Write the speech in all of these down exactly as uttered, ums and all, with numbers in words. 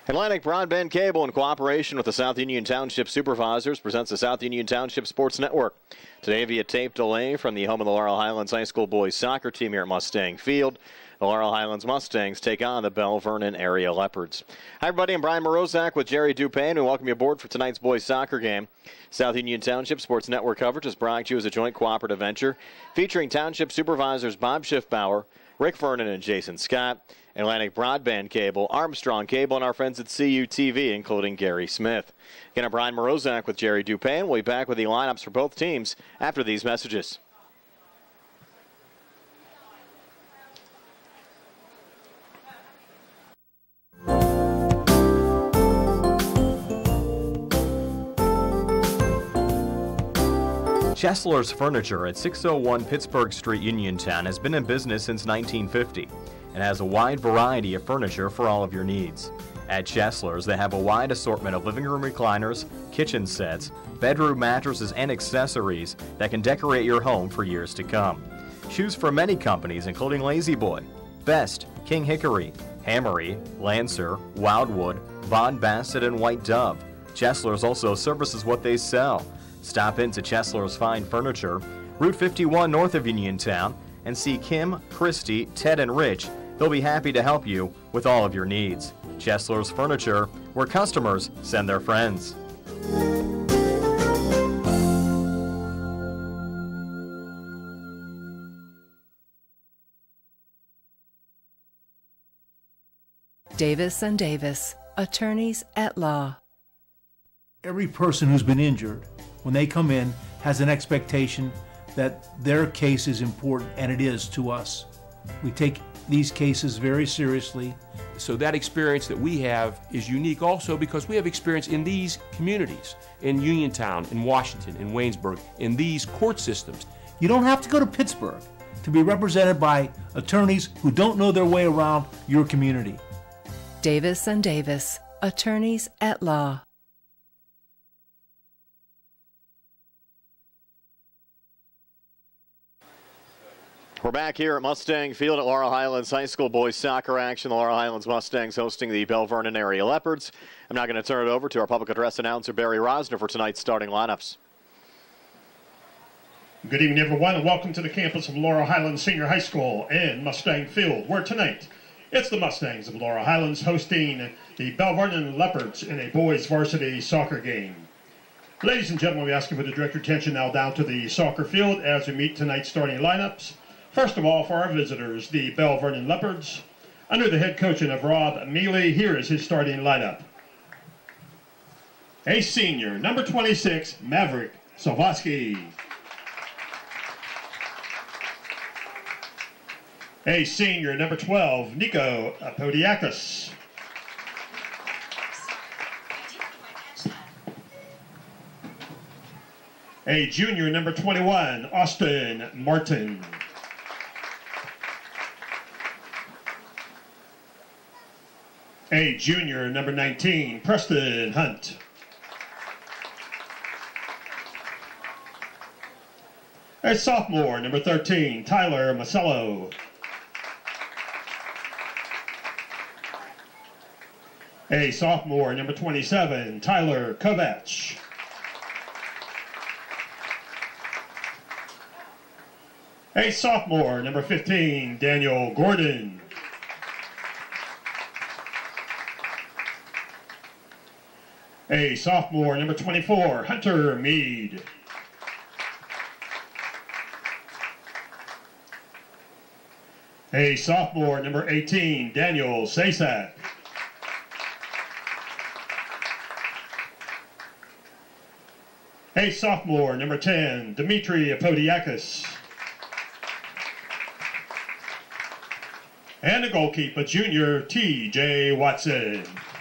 Atlantic Broadband Cable, in cooperation with the South Union Township Supervisors, presents the South Union Township Sports Network. Today via tape delay from the home of the Laurel Highlands High School boys soccer team here at Mustang Field. The Laurel Highlands Mustangs take on the Belle Vernon area Leopards. Hi, everybody. I'm Brian Morozak with Jerry Dupain. We welcome you aboard for tonight's boys soccer game. South Union Township Sports Network coverage is brought to you as a joint cooperative venture featuring Township Supervisors Bob Schiffbauer, Rick Vernon, and Jason Scott, Atlantic Broadband Cable, Armstrong Cable, and our friends at C U T V, including Gary Smith. Again, I'm Brian Morozak with Jerry Dupain. We'll be back with the lineups for both teams after these messages. Chesler's Furniture at six oh one Pittsburgh Street, Uniontown has been in business since nineteen fifty and has a wide variety of furniture for all of your needs. At Chesler's, they have a wide assortment of living room recliners, kitchen sets, bedroom mattresses, and accessories that can decorate your home for years to come. Choose from many companies including Lazy Boy, Best, King Hickory, Hammery, Lancer, Wildwood, Von Bassett, and White Dove. Chesler's also services what they sell. Stop into Chesler's Fine Furniture, Route fifty-one north of Uniontown, and see Kim, Christy, Ted, and Rich. They'll be happy to help you with all of your needs. Chesler's Furniture, where customers send their friends. Davis and Davis, attorneys at law. Every person who's been injured, when they come in, has an expectation that their case is important, and it is to us. We take these cases very seriously. So that experience that we have is unique also because we have experience in these communities, in Uniontown, in Washington, in Waynesburg, in these court systems. You don't have to go to Pittsburgh to be represented by attorneys who don't know their way around your community. Davis and Davis, attorneys at law. We're back here at Mustang Field at Laurel Highlands High School boys soccer action. The Laurel Highlands Mustangs hosting the Belle Vernon area Leopards. I'm now going to turn it over to our public address announcer, Barry Rosner, for tonight's starting lineups. Good evening, everyone, and welcome to the campus of Laurel Highlands Senior High School in Mustang Field, where tonight it's the Mustangs of Laurel Highlands hosting the Belle Vernon Leopards in a boys varsity soccer game. Ladies and gentlemen, we ask you to direct your attention now down to the soccer field as we meet tonight's starting lineups. First of all, for our visitors, the Belle Vernon Leopards, under the head coaching of Rob Mealy, here is his starting lineup. A senior, number twenty-six, Maverick Sovaski. A senior, number twelve, Nico Apodiakis. A junior, number twenty-one, Austin Martin. A junior, number nineteen, Preston Hunt. A sophomore, number thirteen, Tyler Masello. A sophomore, number twenty-seven, Tyler Kovach. A sophomore, number fifteen, Daniel Gordon. A sophomore, number twenty-four, Hunter Mead. A sophomore, number eighteen, Daniel Sasak. A sophomore, number ten, Dimitri Apodiakis. And a goalkeeper, junior, T J Watson.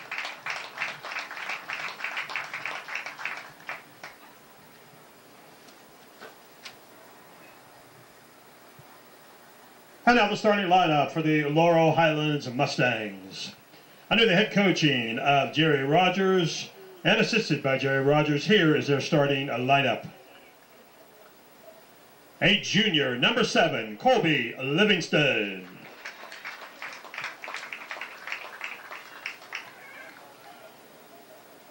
And now the starting lineup for the Laurel Highlands Mustangs. Under the head coaching of Jerry Rogers and assisted by Jerry Rogers, here is their starting lineup. A junior, number seven, Colby Livingston.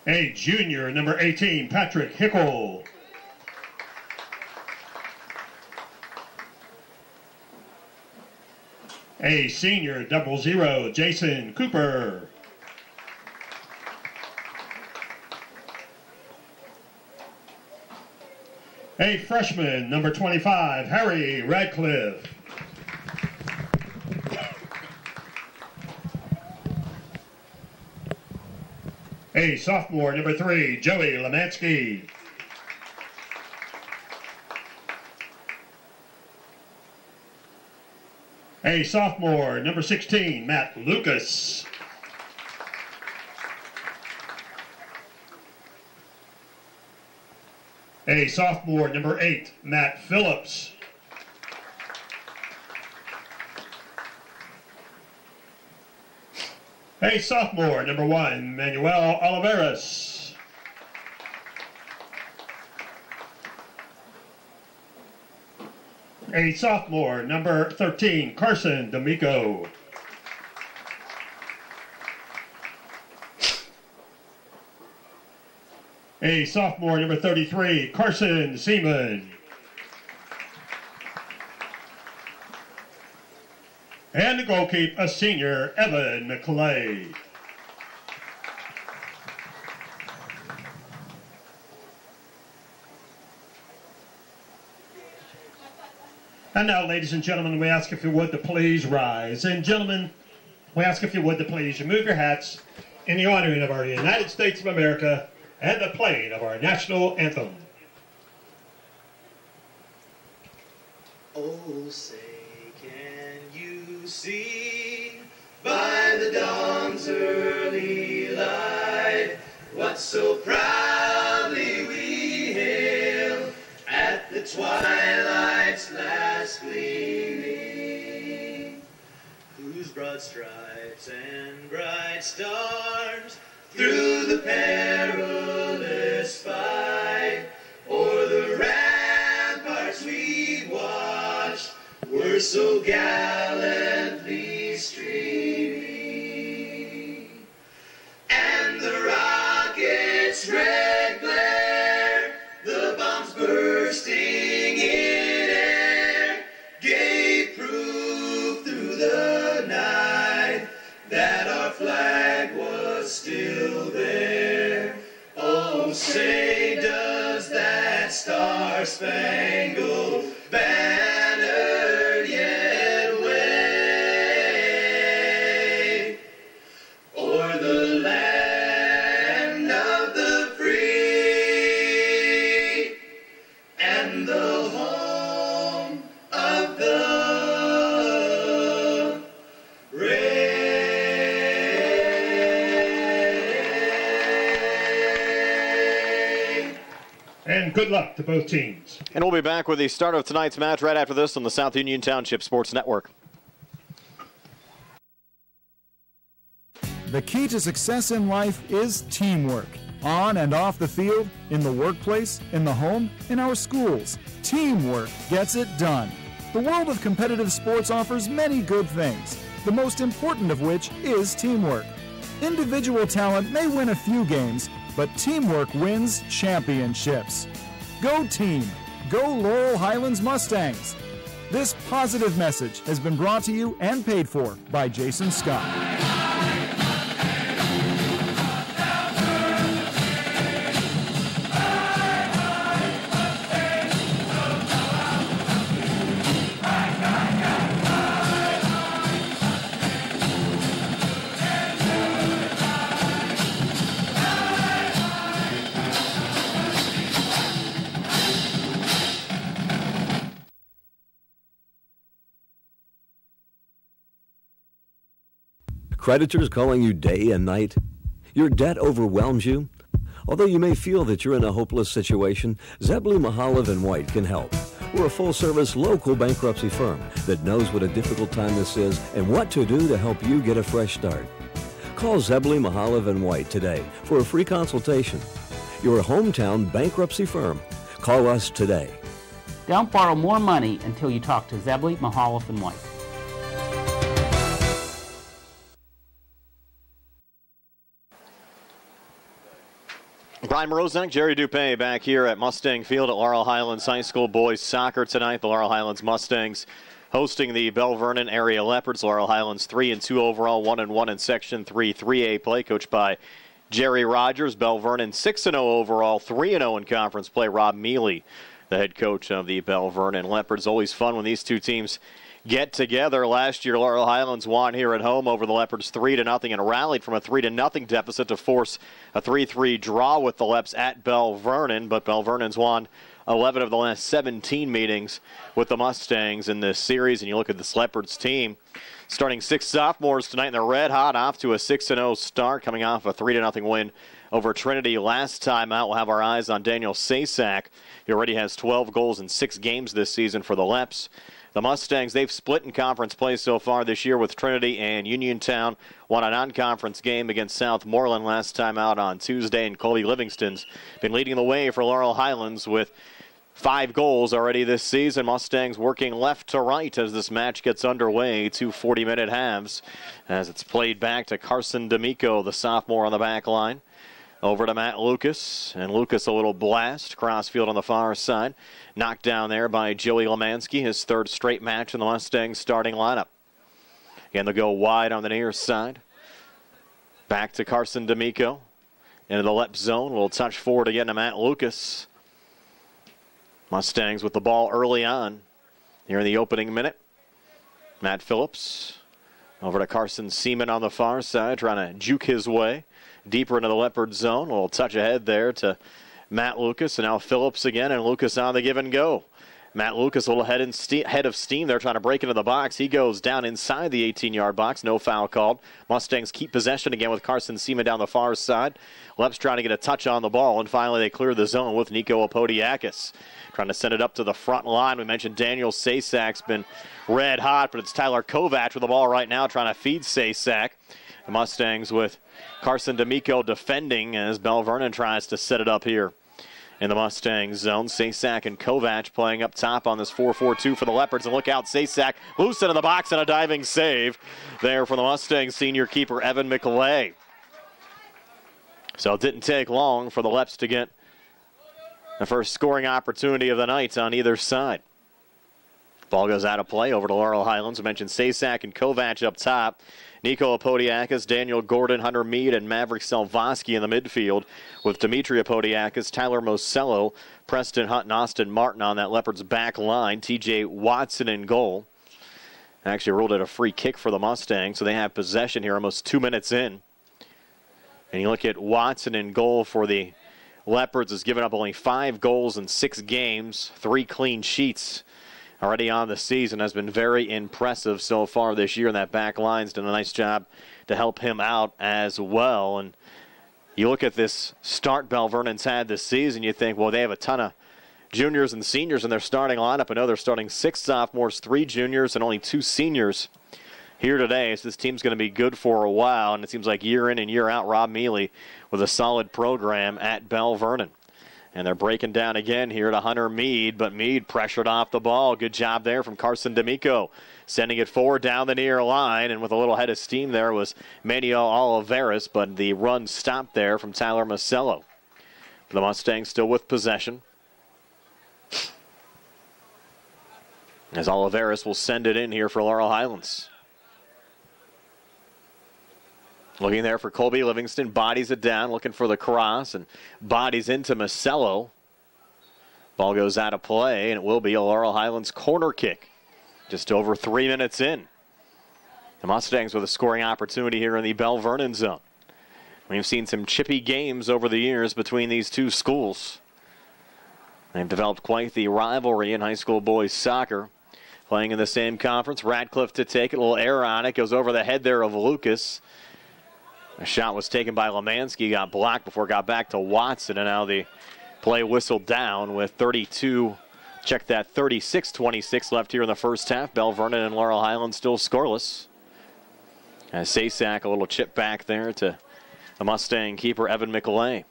A junior, number eighteen, Patrick Hickle. A senior, double zero, Jason Cooper. A freshman, number twenty-five, Harry Radcliffe. A sophomore, number three, Joey Lemansky. A sophomore, number sixteen, Matt Lucas. A sophomore, number eight, Matt Phillips. A sophomore, number one, Manuel Oliveras. A sophomore, number thirteen, Carson D'Amico. A sophomore, number thirty-three, Carson Seaman. And the goalkeeper, a senior, Evan McClay. And now, ladies and gentlemen, we ask if you would to please rise. And gentlemen, we ask if you would to please remove your hats in the honoring of our United States of America and the playing of our national anthem. Oh, say, can you see by the dawn's early light what so proudly we hail at the twilight's last gleaming, whose broad stripes and bright stars through the perilous fight o'er the ramparts we watched were so gallantly streaming, and the rocket's red glare, the bombs bursting in air, gave proof through the night that our flag was still there. Oh, say, does that star-spangled banner yet wave o'er the land of the free and the home of the brave? And good luck to both teams. And we'll be back with the start of tonight's match right after this on the South Union Township Sports Network. The key to success in life is teamwork. On and off the field, in the workplace, in the home, in our schools. Teamwork gets it done. The world of competitive sports offers many good things, the most important of which is teamwork. Individual talent may win a few games, but teamwork wins championships. Go team! Go Laurel Highlands Mustangs! This positive message has been brought to you and paid for by Jason Scott. Creditors calling you day and night? Your debt overwhelms you? Although you may feel that you're in a hopeless situation, Zebley, Mahalev and White can help. We're a full-service local bankruptcy firm that knows what a difficult time this is and what to do to help you get a fresh start. Call Zebley, Mahalev and White today for a free consultation. Your hometown bankruptcy firm. Call us today. Don't borrow more money until you talk to Zebley, Mahalev and White. Brian Morozak, Jerry Dupay back here at Mustang Field at Laurel Highlands High School boys soccer tonight. The Laurel Highlands Mustangs hosting the Belle Vernon area Leopards. Laurel Highlands three and two overall, one and one in Section three three A play, coached by Jerry Rogers. Belle Vernon six and oh overall, three and oh in conference play. Rob Mealy, the head coach of the Belle Vernon Leopards. Always fun when these two teams get together. Last year, Laurel Highlands won here at home over the Leopards three to nothing and rallied from a three to nothing deficit to force a three three draw with the Leps at Belle Vernon. But Belle Vernon's won eleven of the last seventeen meetings with the Mustangs in this series. And you look at this Leopards team, starting six sophomores tonight, and they're red hot off to a six and oh start, coming off a three to nothing win over Trinity last time out. We'll have our eyes on Daniel Sasak. He already has twelve goals in six games this season for the Leps. The Mustangs, they've split in conference play so far this year with Trinity and Uniontown. Won a non-conference game against Southmoreland last time out on Tuesday, and Colby Livingston's been leading the way for Laurel Highlands with five goals already this season. Mustangs working left to right as this match gets underway. Two forty-minute halves as it's played back to Carson D'Amico, the sophomore on the back line. Over to Matt Lucas, and Lucas a little blast. Crossfield on the far side. Knocked down there by Joey Lemansky, his third straight match in the Mustangs starting lineup. Again, they'll go wide on the near side. Back to Carson D'Amico. Into the left zone. We'll touch forward again to Matt Lucas. Mustangs with the ball early on here in the opening minute. Matt Phillips over to Carson Seaman on the far side, trying to juke his way deeper into the Leopard zone. A little touch ahead there to Matt Lucas, and now Phillips again, and Lucas on the give and go. Matt Lucas a little head, in ste- head of steam there, trying to break into the box. He goes down inside the eighteen-yard box. No foul called. Mustangs keep possession again with Carson Seaman down the far side. Leps trying to get a touch on the ball, and finally they clear the zone with Nico Apodiakis. Trying to send it up to the front line. We mentioned Daniel Sasak's been red hot, but it's Tyler Kovac with the ball right now trying to feed Sasak. The Mustangs with Carson D'Amico defending as Belle Vernon tries to set it up here in the Mustangs zone. Sasak and Kovac playing up top on this four four two for the Leopards. And look out, Sasak loose into the box and a diving save there for the Mustangs senior keeper Evan McLay. So it didn't take long for the Leps to get the first scoring opportunity of the night on either side. Ball goes out of play over to Laurel Highlands. We mentioned Sasak and Kovac up top. Nico Apodiakis, Daniel Gordon, Hunter Mead, and Maverick Selvosky in the midfield with Dimitri Apodiakis, Tyler Mosello, Preston Hunt, and Austin Martin on that Leopards back line. T J Watson in goal. Actually ruled it a free kick for the Mustangs, so they have possession here almost two minutes in. And you look at Watson in goal for the Leopards, has given up only five goals in six games, three clean sheets already on the season. Has been very impressive so far this year, and that back line's done a nice job to help him out as well. And you look at this start Belle Vernon's had this season, you think, well, they have a ton of juniors and seniors in their starting lineup. I know they're starting six sophomores, three juniors, and only two seniors here today. So this team's going to be good for a while, and it seems like year in and year out, Rob Mealy with a solid program at Belle Vernon. And they're breaking down again here to Hunter Mead, but Mead pressured off the ball. Good job there from Carson D'Amico, sending it forward down the near line, and with a little head of steam there was Manuel Oliveras, but the run stopped there from Tyler Mosello. The Mustangs still with possession, as Oliveras will send it in here for Laurel Highlands. Looking there for Colby Livingston, bodies it down, looking for the cross, and bodies into Mosello. Ball goes out of play, and it will be a Laurel Highlands corner kick. Just over three minutes in. The Mustangs with a scoring opportunity here in the Belle Vernon zone. We've seen some chippy games over the years between these two schools. They've developed quite the rivalry in high school boys soccer. Playing in the same conference, Radcliffe to take it, a little error on it, goes over the head there of Lucas. A shot was taken by Lemansky, got blocked before it got back to Watson, and now the play whistled down with thirty-two, check that, thirty-six twenty-six left here in the first half. Belle Vernon and Laurel Highlands still scoreless. As Sasak, a little chip back there to the Mustang keeper, Evan McLay.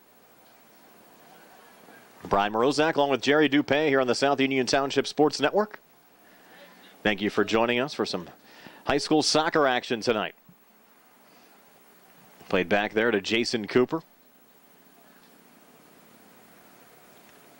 Brian Morozak along with Jerry Dupay here on the South Union Township Sports Network. Thank you for joining us for some high school soccer action tonight. Played back there to Jason Cooper.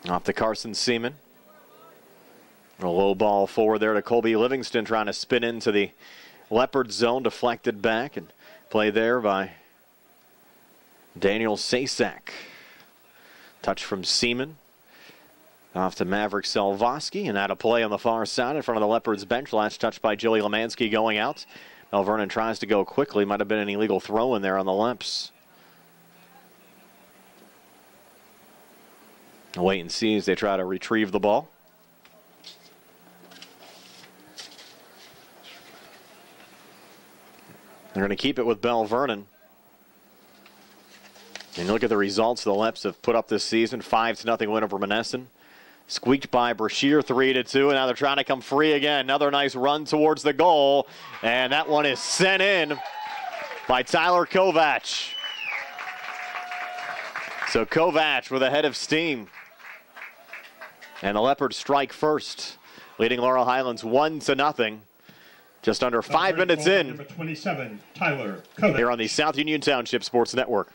Off to Carson Seaman. A low ball forward there to Colby Livingston, trying to spin into the Leopard zone, deflected back, and play there by Daniel Sasak. Touch from Seaman. Off to Maverick Selvosky, and out of play on the far side in front of the Leopards bench. Last touch by Joey Lemansky going out. Belle Vernon tries to go quickly. Might have been an illegal throw in there on the Leps. I'll wait and see as they try to retrieve the ball. They're going to keep it with Belle Vernon. And look at the results the Leps have put up this season. five to nothing win over Monessen. Squeaked by Brashear three to two, and now they're trying to come free again. Another nice run towards the goal, and that one is sent in by Tyler Kovach. So Kovach with a head of steam. And the Leopards strike first, leading Laurel Highlands one to nothing. Just under five minutes in. Number twenty-seven, Tyler Kovach. Here on the South Union Township Sports Network.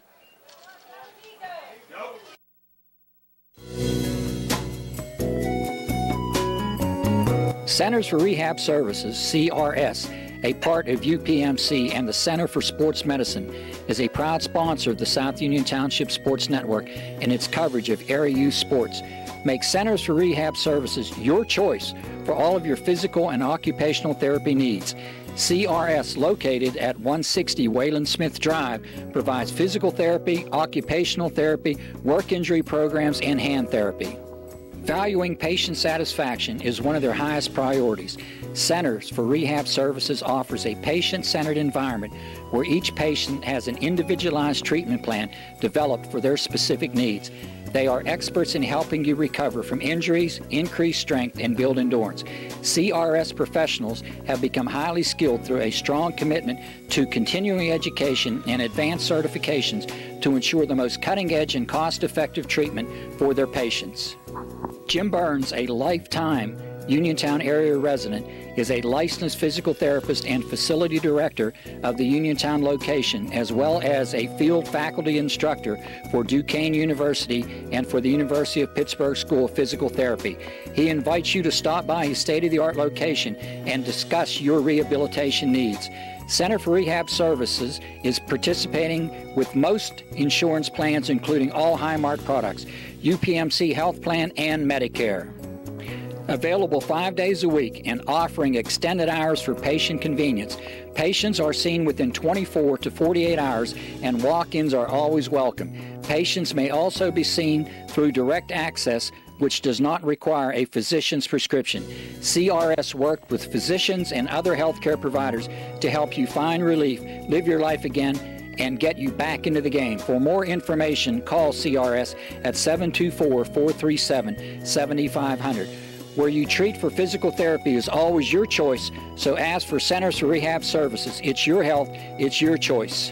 Centers for Rehab Services, C R S, a part of U P M C and the Center for Sports Medicine, is a proud sponsor of the South Union Township Sports Network and its coverage of area youth sports. Make Centers for Rehab Services your choice for all of your physical and occupational therapy needs. C R S, located at one sixty Wayland Smith Drive, provides physical therapy, occupational therapy, work injury programs, and hand therapy. Valuing patient satisfaction is one of their highest priorities. Centers for Rehab Services offers a patient-centered environment where each patient has an individualized treatment plan developed for their specific needs. They are experts in helping you recover from injuries, increase strength, and build endurance. C R S professionals have become highly skilled through a strong commitment to continuing education and advanced certifications to ensure the most cutting-edge and cost-effective treatment for their patients. Jim Burns, a lifetime Uniontown area resident, is a licensed physical therapist and facility director of the Uniontown location, as well as a field faculty instructor for Duquesne University and for the University of Pittsburgh School of Physical Therapy. He invites you to stop by his state-of-the-art location and discuss your rehabilitation needs. Center for Rehab Services is participating with most insurance plans, including all Highmark products, U P M C Health Plan, and Medicare. Available five days a week and offering extended hours for patient convenience. Patients are seen within twenty-four to forty-eight hours, and walk-ins are always welcome. Patients may also be seen through direct access, which does not require a physician's prescription. C R S worked with physicians and other healthcare providers to help you find relief, live your life again, and get you back into the game. For more information, call C R S at seven two four, four three seven, seven five zero zero. Where you treat for physical therapy is always your choice, so ask for Centers for Rehab Services. It's your health, it's your choice.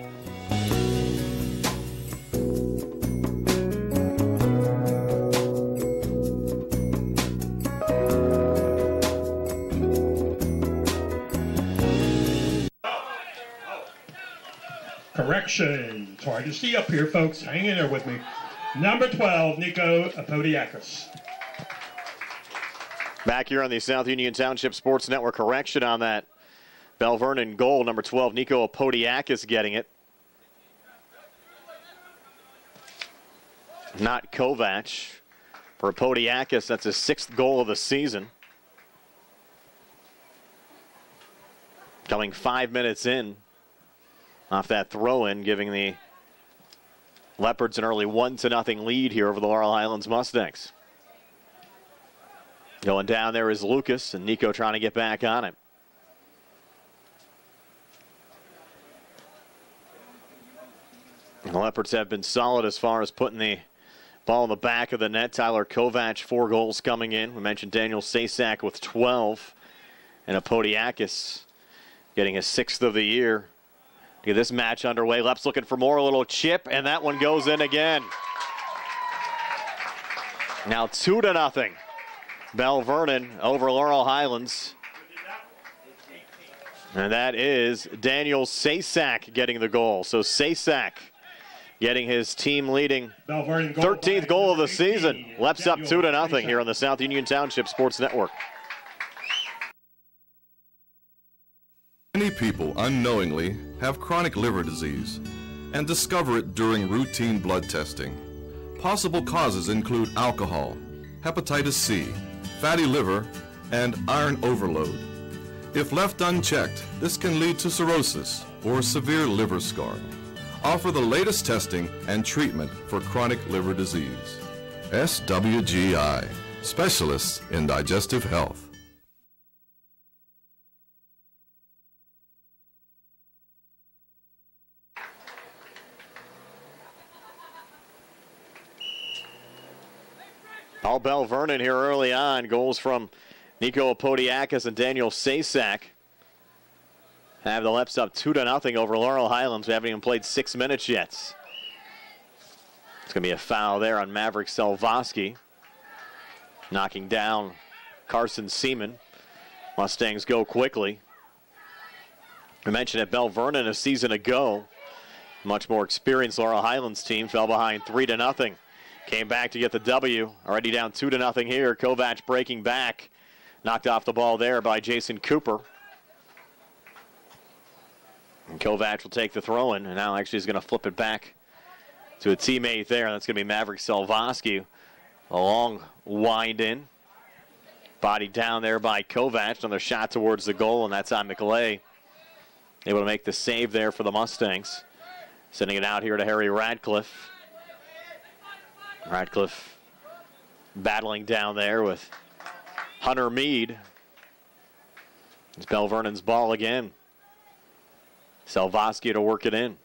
Correction. It's hard to see up here, folks. Hang in there with me. Number twelve, Nico Apodiakis. Back here on the South Union Township Sports Network, correction on that Belle Vernon goal. Number twelve, Nico Apodiakis getting it. Not Kovach. For Apodiakis, that's his sixth goal of the season. Coming five minutes in off that throw-in, giving the Leopards an early one to nothing lead here over the Laurel Highlands Mustangs. Going down there is Lucas, and Nico trying to get back on it. And the Leopards have been solid as far as putting the ball in the back of the net. Tyler Kovach, four goals coming in. We mentioned Daniel Sasak with twelve. And Apodiakis getting his sixth of the year. To get this match underway. Leps looking for more, a little chip, and that one goes in again. Now two to nothing. Belle Vernon over Laurel Highlands. And that is Daniel Sasak getting the goal. So Sasak getting his team leading Belle Vernon goal thirteenth by goal of the number season. eighteen, Leps up Daniel two to nothing Isaac. here on the South Union Township Sports Network. Many people unknowingly have chronic liver disease and discover it during routine blood testing. Possible causes include alcohol, hepatitis C, fatty liver, and iron overload. If left unchecked, this can lead to cirrhosis or severe liver scarring. Offer the latest testing and treatment for chronic liver disease. S W G I, specialists in digestive health. All Belle Vernon here early on. Goals from Nico Apodiakis and Daniel Sasak. Have the Leps up two to nothing over Laurel Highlands. We haven't even played six minutes yet. It's going to be a foul there on Maverick Selvosky. Knocking down Carson Seaman. Mustangs go quickly. We mentioned at Belle Vernon a season ago. Much more experienced Laurel Highlands team fell behind three to nothing. Came back to get the W. Already down two to nothing here. Kovac breaking back. Knocked off the ball there by Jason Cooper. And Kovac will take the throw in, and now actually is going to flip it back to a teammate there. That's going to be Maverick Selvosky. A long wind in. Bodied down there by Kovac. Another shot towards the goal, and that's on McLay. Able to make the save there for the Mustangs. Sending it out here to Harry Radcliffe. Radcliffe battling down there with Hunter Mead. It's Belle Vernon's ball again. Selvosky to work it in.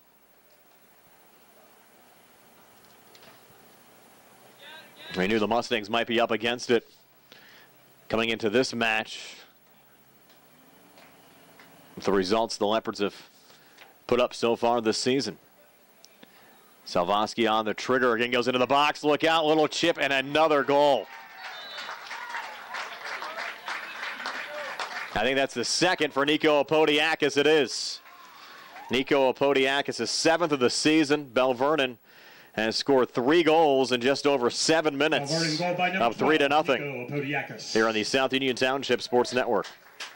We knew the Mustangs might be up against it coming into this match. With the results the Leopards have put up so far this season. Selvosky on the trigger again, goes into the box. Look out, little chip, and another goal. I think that's the second for Nico Apodiakis. It is. Nico Apodiakis is seventh of the season. Belle Vernon has scored three goals in just over seven minutes. Up three to nothing here on the South Union Township Sports Network.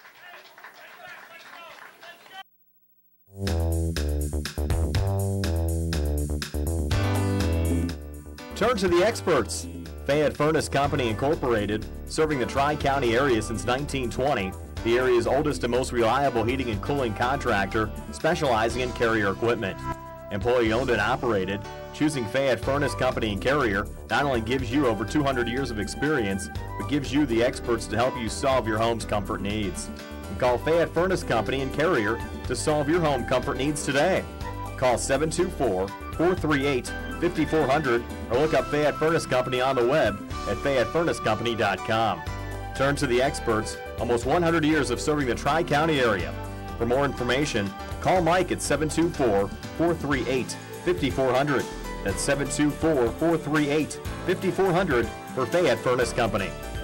Turn to the experts. Fayette Furnace Company Incorporated, serving the Tri-County area since nineteen twenty. The area's oldest and most reliable heating and cooling contractor, specializing in Carrier equipment. Employee owned and operated, choosing Fayette Furnace Company and Carrier not only gives you over two hundred years of experience, but gives you the experts to help you solve your home's comfort needs. And call Fayette Furnace Company and Carrier to solve your home comfort needs today. Call seven two four, four three eight, five four zero zero or look up Fayette Furnace Company on the web at fayette furnace company dot com. Turn to the experts, almost one hundred years of serving the Tri-County area. For more information, call Mike at seven two four, four three eight, five four zero zero. That's seven two four, four three eight, five four zero zero for Fayette Furnace Company.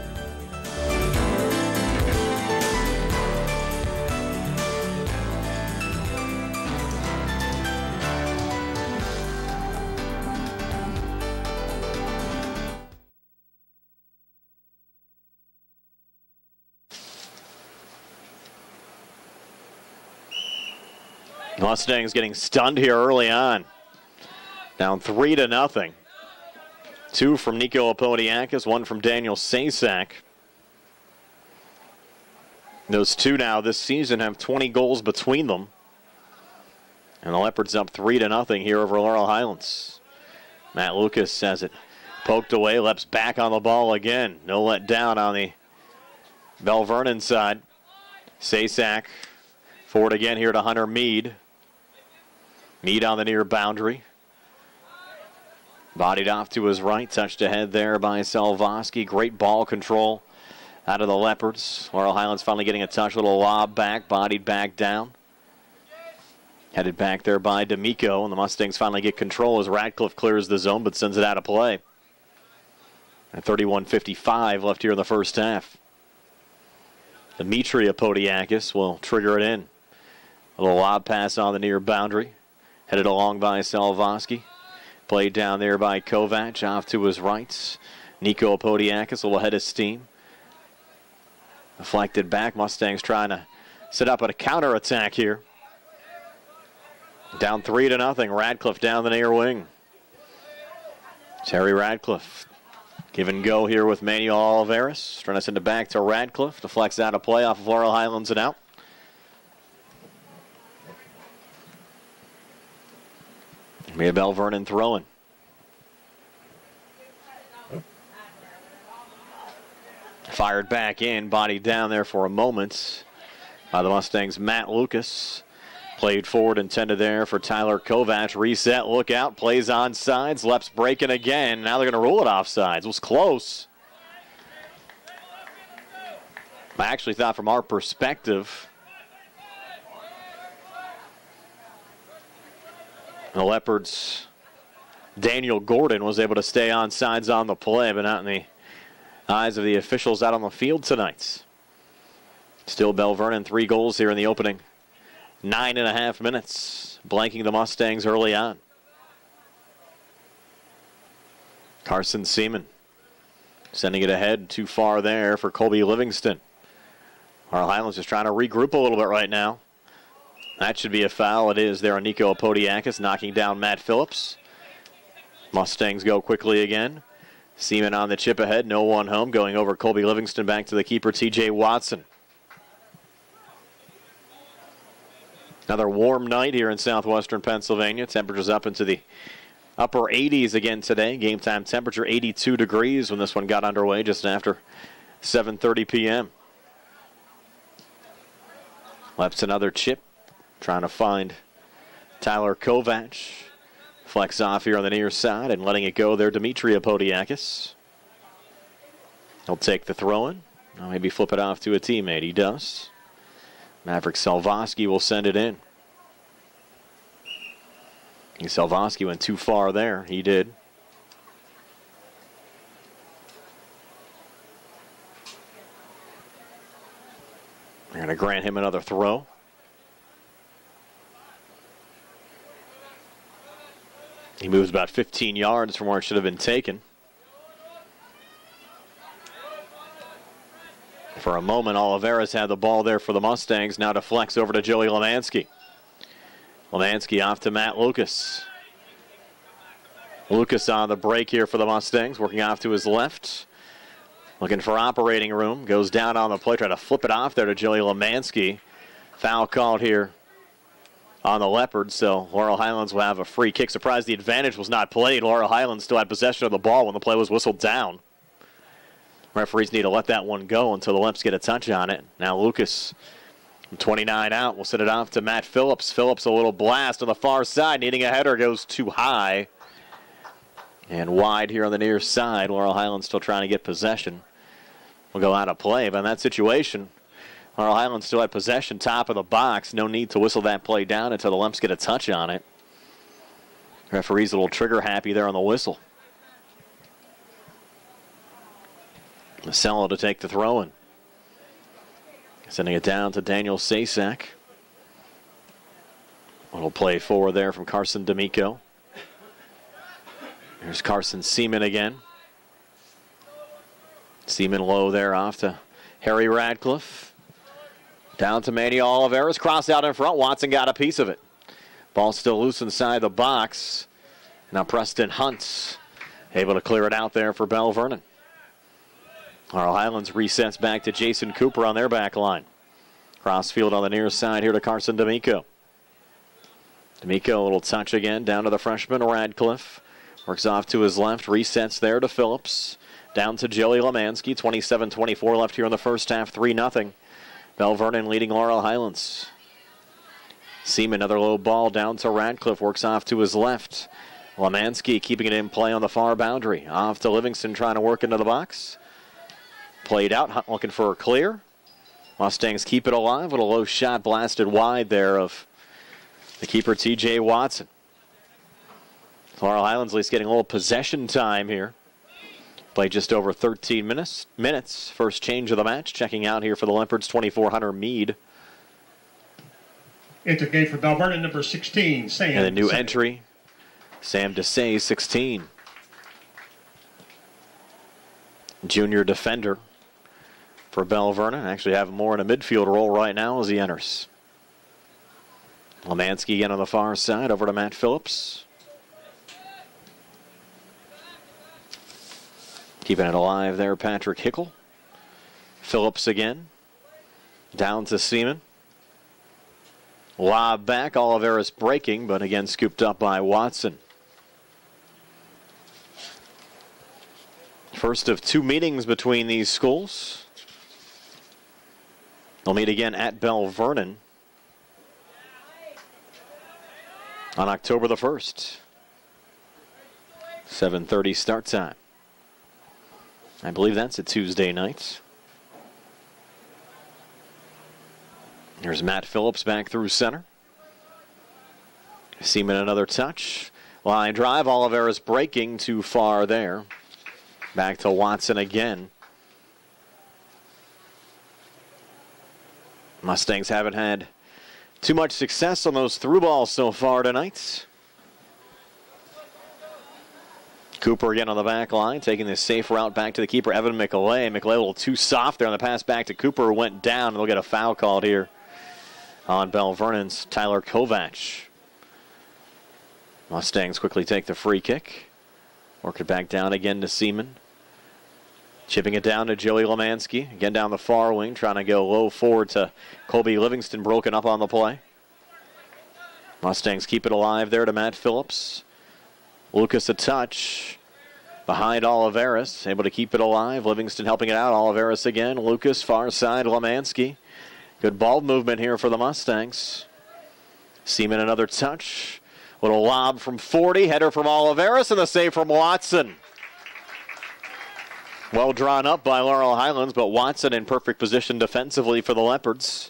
Mustangs getting stunned here early on. Down three to nothing. Two from Nico Apodiakis, one from Daniel Sasak. Those two now this season have twenty goals between them. And the Leopards up three to nothing here over Laurel Highlands. Matt Lucas has it poked away. Leps back on the ball again. No let down on the Belle Vernon side. Sasak forward again here to Hunter Mead. Mead on the near boundary. Bodied off to his right. Touched ahead there by Selvosky. Great ball control out of the Leopards. Laurel Highlands finally getting a touch. Little lob back. Bodied back down. Headed back there by D'Amico. And the Mustangs finally get control as Radcliffe clears the zone but sends it out of play. At thirty-one fifty-five left here in the first half. Dimitri Apodiakis will trigger it in. A little lob pass on the near boundary. Headed along by Selvosky. Played down there by Kovac, off to his right. Nico Apodiakis, a little head of steam. Deflected back. Mustangs trying to set up a counterattack here. Down three to nothing. Radcliffe down the near wing. Terry Radcliffe. Give and go here with Manuel Oliveras. Trying to send it back to Radcliffe. Deflects out a play off of Laurel Highlands and out. Made Belle Vernon throwing. Fired back in, bodied down there for a moment by the Mustangs' Matt Lucas. Played forward, intended there for Tyler Kovac. Reset, look out, plays on sides. Leps breaking again. Now they're going to rule it off sides. It was close. I actually thought from our perspective, the Leopards' Daniel Gordon was able to stay on sides on the play, but not in the eyes of the officials out on the field tonight. Still Belle Vernon, three goals here in the opening nine and a half minutes, blanking the Mustangs early on. Carson Seaman sending it ahead, too far there for Colby Livingston. Laurel Highlands just trying to regroup a little bit right now. That should be a foul. It is there on Nico Apodiakis, knocking down Matt Phillips. Mustangs go quickly again. Seaman on the chip ahead, no one home, going over Colby Livingston, back to the keeper, T J Watson. Another warm night here in southwestern Pennsylvania. Temperatures up into the upper eighties again today. Game time temperature eighty-two degrees when this one got underway just after seven thirty p.m. Leps another chip, trying to find Tyler Kovac. Flex off here on the near side and letting it go there, Dimitri Apodiakis. He'll take the throw-in. Now maybe flip it off to a teammate. He does. Maverick Salvoski will send it in. Salvoski went too far there. He did. They're going to grant him another throw. He moves about fifteen yards from where it should have been taken. For a moment, Oliveras had the ball there for the Mustangs. Now deflects over to Joey Lemansky. Lemansky off to Matt Lucas. Lucas on the break here for the Mustangs, working off to his left. Looking for operating room. Goes down on the play, trying to flip it off there to Joey Lemansky. Foul called here on the Leopards, so Laurel Highlands will have a free kick. Surprised the advantage was not played. Laurel Highlands still had possession of the ball when the play was whistled down. Referees need to let that one go until the Leps get a touch on it. Now Lucas, from twenty-nine out, will send it off to Matt Phillips. Phillips a little blast on the far side, needing a header, goes too high. And wide here on the near side. Laurel Highlands still trying to get possession. Will go out of play, but in that situation, Laurel Highlands still had possession, top of the box. No need to whistle that play down until the Leps get a touch on it. Referee's a little trigger happy there on the whistle. Masello to take the throw-in. Sending it down to Daniel Sasak. Little play forward there from Carson D'Amico. There's Carson Seaman again. Seaman low there off to Harry Radcliffe. Down to Manuel Oliveras. Cross out in front. Watson got a piece of it. Ball still loose inside the box. Now Preston Hunt able to clear it out there for Belle Vernon. Laurel Highlands resets back to Jason Cooper on their back line. Crossfield on the near side here to Carson D'Amico. D'Amico, a little touch again, down to the freshman Radcliffe. Works off to his left, resets there to Phillips. Down to Joey Lemansky, twenty-seven twenty-four left here in the first half, three nothing. Belle Vernon leading Laurel Highlands. Seaman, another low ball down to Radcliffe, works off to his left. Lemansky keeping it in play on the far boundary. Off to Livingston, trying to work into the box. Played out, Hunt looking for a clear. Mustangs keep it alive with a low shot blasted wide there of the keeper, T J Watson. Laurel Highlands at least getting a little possession time here. Played just over thirteen minutes. Minutes. First change of the match. Checking out here for the Leopards, twenty-four hundred Mead. Into the game for Belle Vernon, number sixteen, Sam. And a new entry. Sam Desai, sixteen. Junior defender for Belle Vernon. Actually have him more in a midfield role right now as he enters. Lemansky again on the far side, over to Matt Phillips. Keeping it alive there, Patrick Hickle. Phillips again. Down to Seaman. Lob back, Oliveris breaking, but again scooped up by Watson. First of two meetings between these schools. They'll meet again at Belle Vernon on October the first. seven thirty start time. I believe that's a Tuesday night. Here's Matt Phillips back through center. Seaman another touch. Line drive, Oliveris breaking too far there. Back to Watson again. Mustangs haven't had too much success on those through balls so far tonight. Cooper again on the back line, taking this safe route back to the keeper, Evan McAlay. McAlay a little too soft there on the pass back to Cooper, went down, and they'll get a foul called here on Belle Vernon's Tyler Kovac. Mustangs quickly take the free kick. Work it back down again to Seaman. Chipping it down to Joey Lemansky. Again down the far wing, trying to go low forward to Colby Livingston, broken up on the play. Mustangs keep it alive there to Matt Phillips. Lucas a touch. Behind Oliveris, able to keep it alive. Livingston helping it out. Oliveris again. Lucas, far side, Lemansky. Good ball movement here for the Mustangs. Seaman another touch. Little lob from forty. Header from Oliveris, and the save from Watson. Well drawn up by Laurel Highlands, but Watson in perfect position defensively for the Leopards.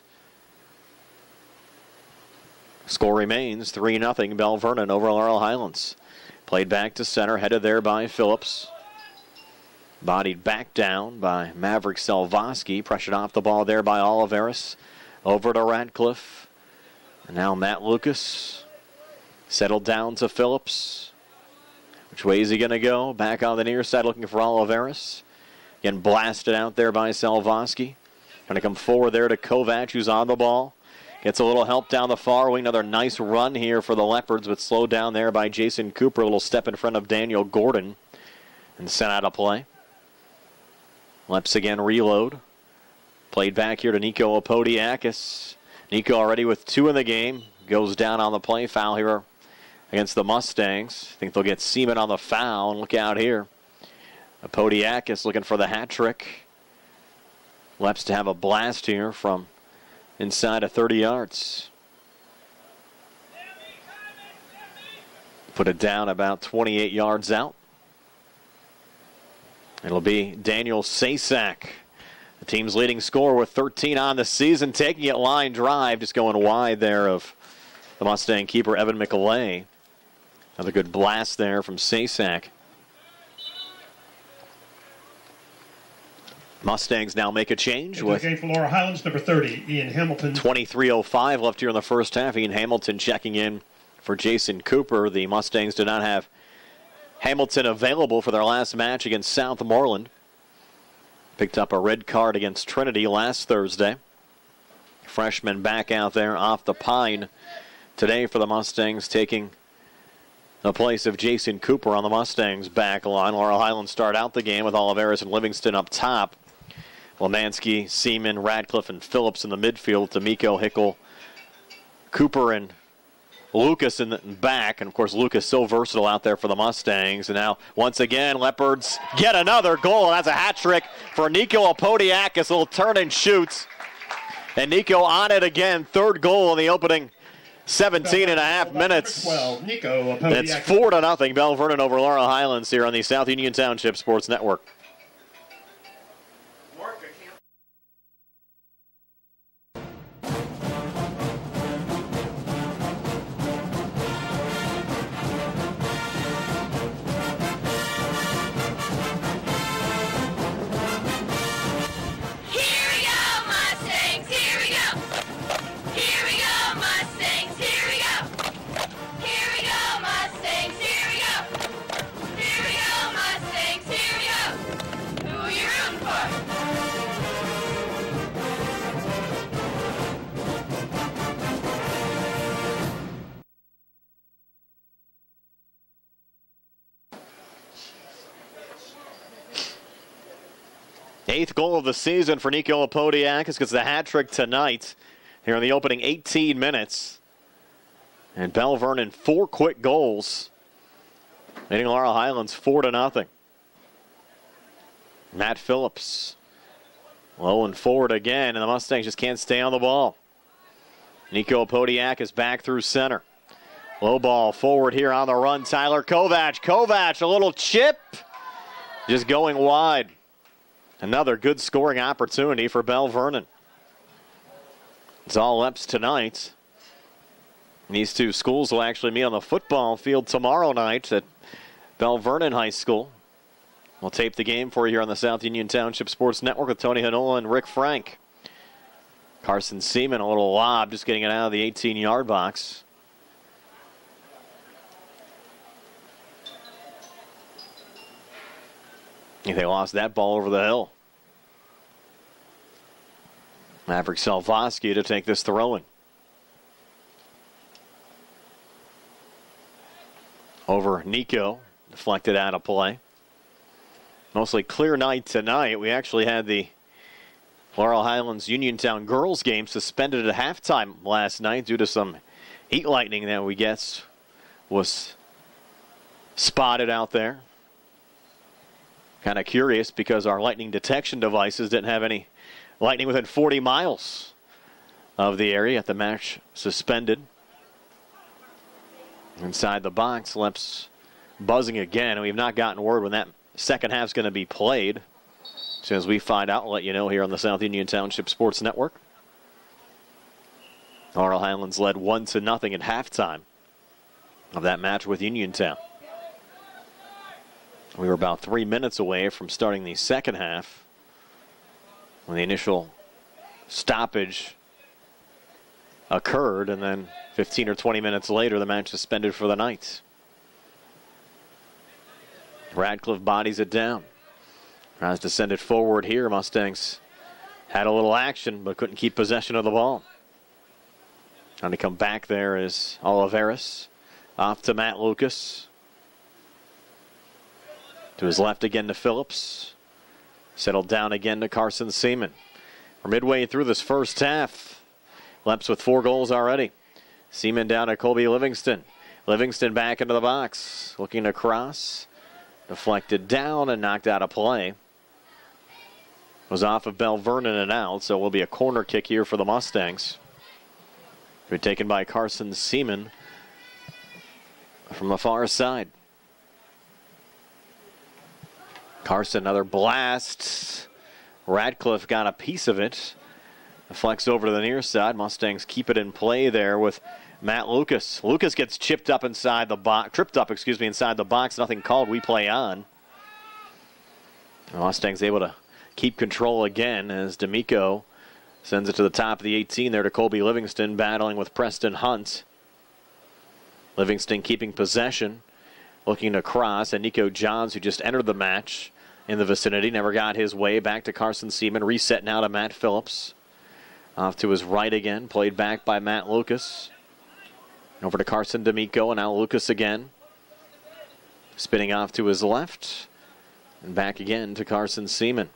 Score remains three nothing Belle Vernon over Laurel Highlands. Played back to center, headed there by Phillips. Bodied back down by Maverick Selvosky. Pressured off the ball there by Oliveris. Over to Radcliffe. And now Matt Lucas. Settled down to Phillips. Which way is he going to go? Back on the near side looking for Oliveris. Again blasted out there by Selvosky. Going to come forward there to Kovac, who's on the ball. Gets a little help down the far wing. Another nice run here for the Leopards, but slowed down there by Jason Cooper. A little step in front of Daniel Gordon and sent out of play. Leps again reload. Played back here to Nico Apodiakis. Nico already with two in the game. Goes down on the play. Foul here against the Mustangs. I think they'll get Seaman on the foul. And look out here. Apodiakis looking for the hat trick. Leps to have a blast here from inside of thirty yards. Put it down about twenty-eight yards out. It'll be Daniel Sasak, the team's leading scorer with thirteen on the season, taking it line drive, just going wide there of the Mustang keeper, Evan McAlay. Another good blast there from Sasak. Mustangs now make a change with the game for Laurel Highlands, number thirty, Ian Hamilton. twenty-three oh five left here in the first half. Ian Hamilton checking in for Jason Cooper. The Mustangs did not have Hamilton available for their last match against Southmoreland. Picked up a red card against Trinity last Thursday. Freshman back out there off the pine today for the Mustangs, taking the place of Jason Cooper on the Mustangs back line. Laurel Highlands start out the game with Oliveris and Livingston up top. Lemansky, Seaman, Radcliffe, and Phillips in the midfield. D'Amico, Hickle, Cooper, and Lucas in the back. And, of course, Lucas so versatile out there for the Mustangs. And now, once again, Leopards get another goal. That's a hat trick for Nico Apodiakis. A little turn and shoots. And Nico on it again. Third goal in the opening seventeen and a half minutes. Nico Apodiakis. It's four to nothing. Belle Vernon over Laurel Highlands here on the South Union Township Sports Network. Here we go, Mustangs, here we go. Here we go, Mustangs, here we Eighth goal of the season for Nico Apodiakis gets the hat trick tonight here in the opening eighteen minutes. And Belle Vernon, four quick goals, leading Laurel Highlands four to nothing. Matt Phillips, low and forward again, and the Mustangs just can't stay on the ball. Nico Apodiakis back through center. Low ball forward here on the run. Tyler Kovac. Kovac, a little chip, just going wide. Another good scoring opportunity for Belle Vernon. It's all Leps tonight. These two schools will actually meet on the football field tomorrow night at Belle Vernon High School. We'll tape the game for you here on the South Union Township Sports Network with Tony Hanola and Rick Frank. Carson Seaman, a little lob, just getting it out of the eighteen-yard box. They lost that ball over the hill. Maverick Salvoski to take this throw-in. Over Nico, deflected out of play. Mostly clear night tonight. We actually had the Laurel Highlands Uniontown girls game suspended at halftime last night due to some heat lightning that we guess was spotted out there. Kind of curious because our lightning detection devices didn't have any lightning within forty miles of the area. At the match suspended. Inside the box, Leps buzzing again, and we've not gotten word when that second half's going to be played. As soon as we find out, we'll let you know here on the South Union Township Sports Network. Laurel Highlands led one to nothing at halftime of that match with Uniontown. We were about three minutes away from starting the second half when the initial stoppage occurred, and then fifteen or twenty minutes later, the match suspended for the night. Radcliffe bodies it down. Tries to send it forward here. Mustangs had a little action, but couldn't keep possession of the ball. Trying to come back there is Oliveris. Off to Matt Lucas. To his left again to Phillips. Settled down again to Carson Seaman. We're midway through this first half. Leps with four goals already. Seaman down to Colby Livingston. Livingston back into the box. Looking to cross. Deflected down and knocked out of play. Was off of Belle Vernon and out, so it will be a corner kick here for the Mustangs. Be taken by Carson Seaman from the far side. Carson, another blast. Radcliffe got a piece of it. Deflects over to the near side. Mustangs keep it in play there with Matt Lucas. Lucas gets chipped up inside the box, tripped up, excuse me, inside the box. Nothing called. We play on. The Mustangs able to keep control again as D'Amico sends it to the top of the eighteen there to Colby Livingston, battling with Preston Hunt. Livingston keeping possession, looking to cross, and Nico Johns, who just entered the match in the vicinity, never got his way. Back to Carson Seaman, reset now to Matt Phillips. Off to his right again, played back by Matt Lucas. Over to Carson D'Amico, and now Lucas again. Spinning off to his left, and back again to Carson Seaman.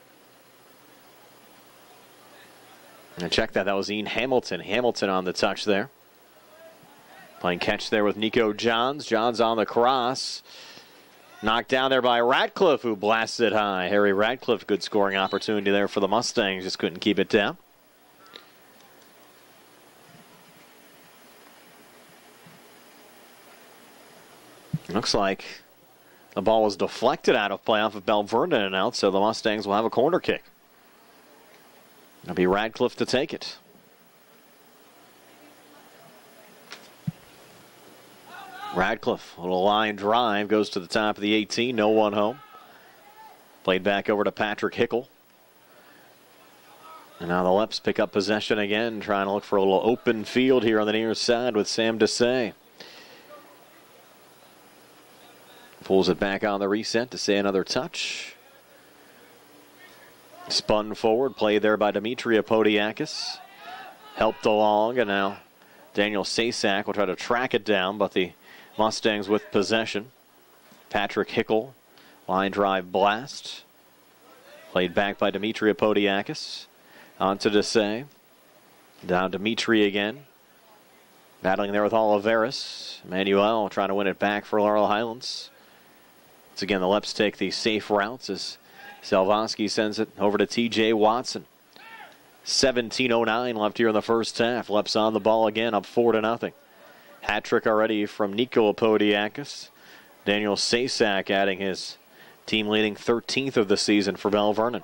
And check that, that was Ian Hamilton. Hamilton on the touch there. Playing catch there with Nico Johns. Johns on the cross. Knocked down there by Radcliffe, who blasts it high. Harry Radcliffe, good scoring opportunity there for the Mustangs. Just couldn't keep it down. Looks like the ball was deflected out of play off of Belle Vernon and out, so the Mustangs will have a corner kick. It'll be Radcliffe to take it. Radcliffe, a little line drive, goes to the top of the eighteen, no one home. Played back over to Patrick Hickle. And now the Leps pick up possession again, trying to look for a little open field here on the near side with Sam Desai. Pulls it back on the reset to say another touch. Spun forward, played there by Dimitri Apodiakis. Helped along, and now Daniel Sasak will try to track it down, but the Mustangs with possession. Patrick Hickle, line drive blast. Played back by Dimitri Apodiakis. On to Desai. Down Dimitri again. Battling there with Oliveris. Manuel trying to win it back for Laurel Highlands. Once again, the Leps take the safe routes as Salvosky sends it over to T J Watson. seventeen oh nine left here in the first half. Leps on the ball again, up four to nothing. Hat trick already from Nico Apodiakis. Daniel Sasak adding his team leading thirteenth of the season for Belle Vernon.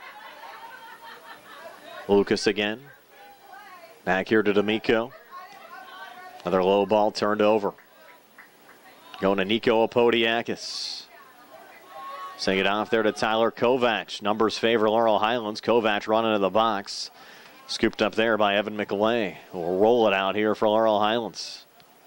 Lucas again. Back here to D'Amico. Another low ball turned over. Going to Nico Apodiakis. Sending it off there to Tyler Kovac. Numbers favor Laurel Highlands. Kovac running to the box. Scooped up there by Evan McLay. We'll roll it out here for Laurel Highlands.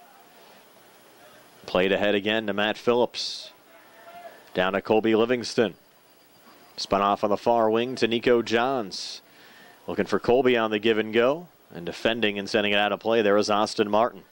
Played ahead again to Matt Phillips. Down to Colby Livingston. Spun off on the far wing to Nico Johns. Looking for Colby on the give and go. And defending and sending it out of play there is Austin Martin.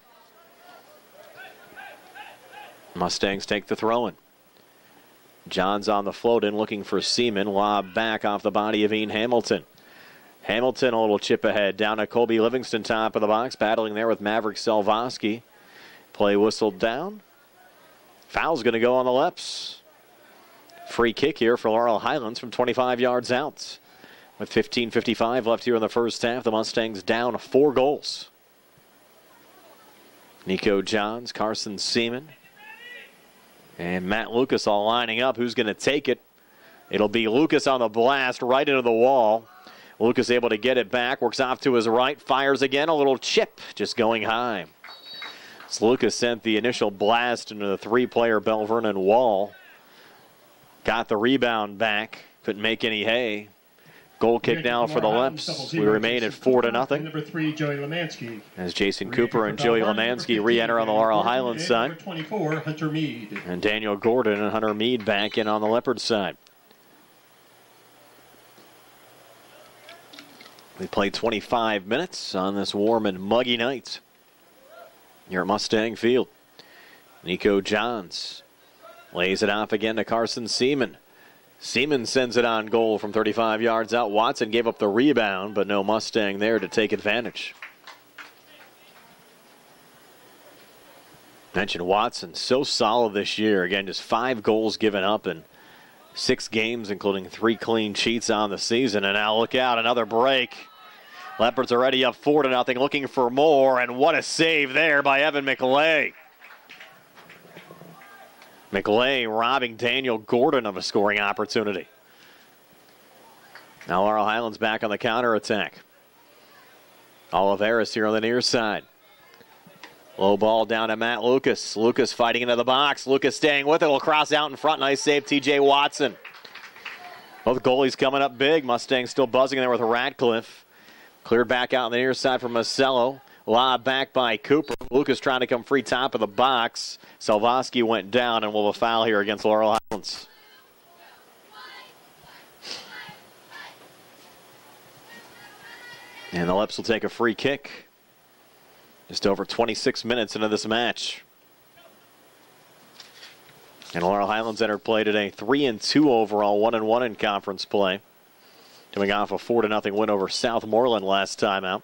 Mustangs take the throw-in. Johns on the float in looking for Seaman. Lob back off the body of Ian Hamilton. Hamilton a little chip ahead. Down to Colby Livingston, top of the box. Battling there with Maverick Salvosky. Play whistled down. Foul's going to go on the Leps. Free kick here for Laurel Highlands from twenty-five yards out. With fifteen fifty-five left here in the first half, the Mustangs down four goals. Nico Johns, Carson Seaman, and Matt Lucas all lining up. Who's going to take it? It'll be Lucas on the blast right into the wall. Lucas able to get it back, works off to his right, fires again, a little chip just going high. So Lucas sent the initial blast into the three-player Belle Vernon wall. Got the rebound back, couldn't make any hay. Goal kick now for the Leps. We remain at four to nothing. Number three, Joey Lemansky. As Jason Cooper and Joey Lemansky re-enter on the Laurel Highlands side. Number twenty-four, Hunter Mead. And Daniel Gordon and Hunter Mead back in on the Leopard side. We played twenty-five minutes on this warm and muggy night here at Mustang Field. Nico Johns lays it off again to Carson Seaman. Seaman sends it on goal from thirty-five yards out. Watson gave up the rebound, but no Mustang there to take advantage. Mentioned Watson, so solid this year. Again, just five goals given up in six games, including three clean sheets on the season. And now look out, another break. Leopards already up four to nothing, looking for more, and what a save there by Evan McLay. McLay robbing Daniel Gordon of a scoring opportunity. Now Laurel Highlands back on the counterattack. Oliveris here on the near side. Low ball down to Matt Lucas. Lucas fighting into the box. Lucas staying with it. Will cross out in front. Nice save, T J Watson. Both goalies coming up big. Mustangs still buzzing there with Radcliffe. Cleared back out on the near side from Marcello. Lob back by Cooper. Lucas trying to come free top of the box. Salvosky went down, and we'll have a foul here against Laurel Highlands. And the Leps will take a free kick. Just over twenty-six minutes into this match. And Laurel Highlands entered play today three and two overall, one and one in conference play. Coming off a four to nothing win over Southmoreland last time out.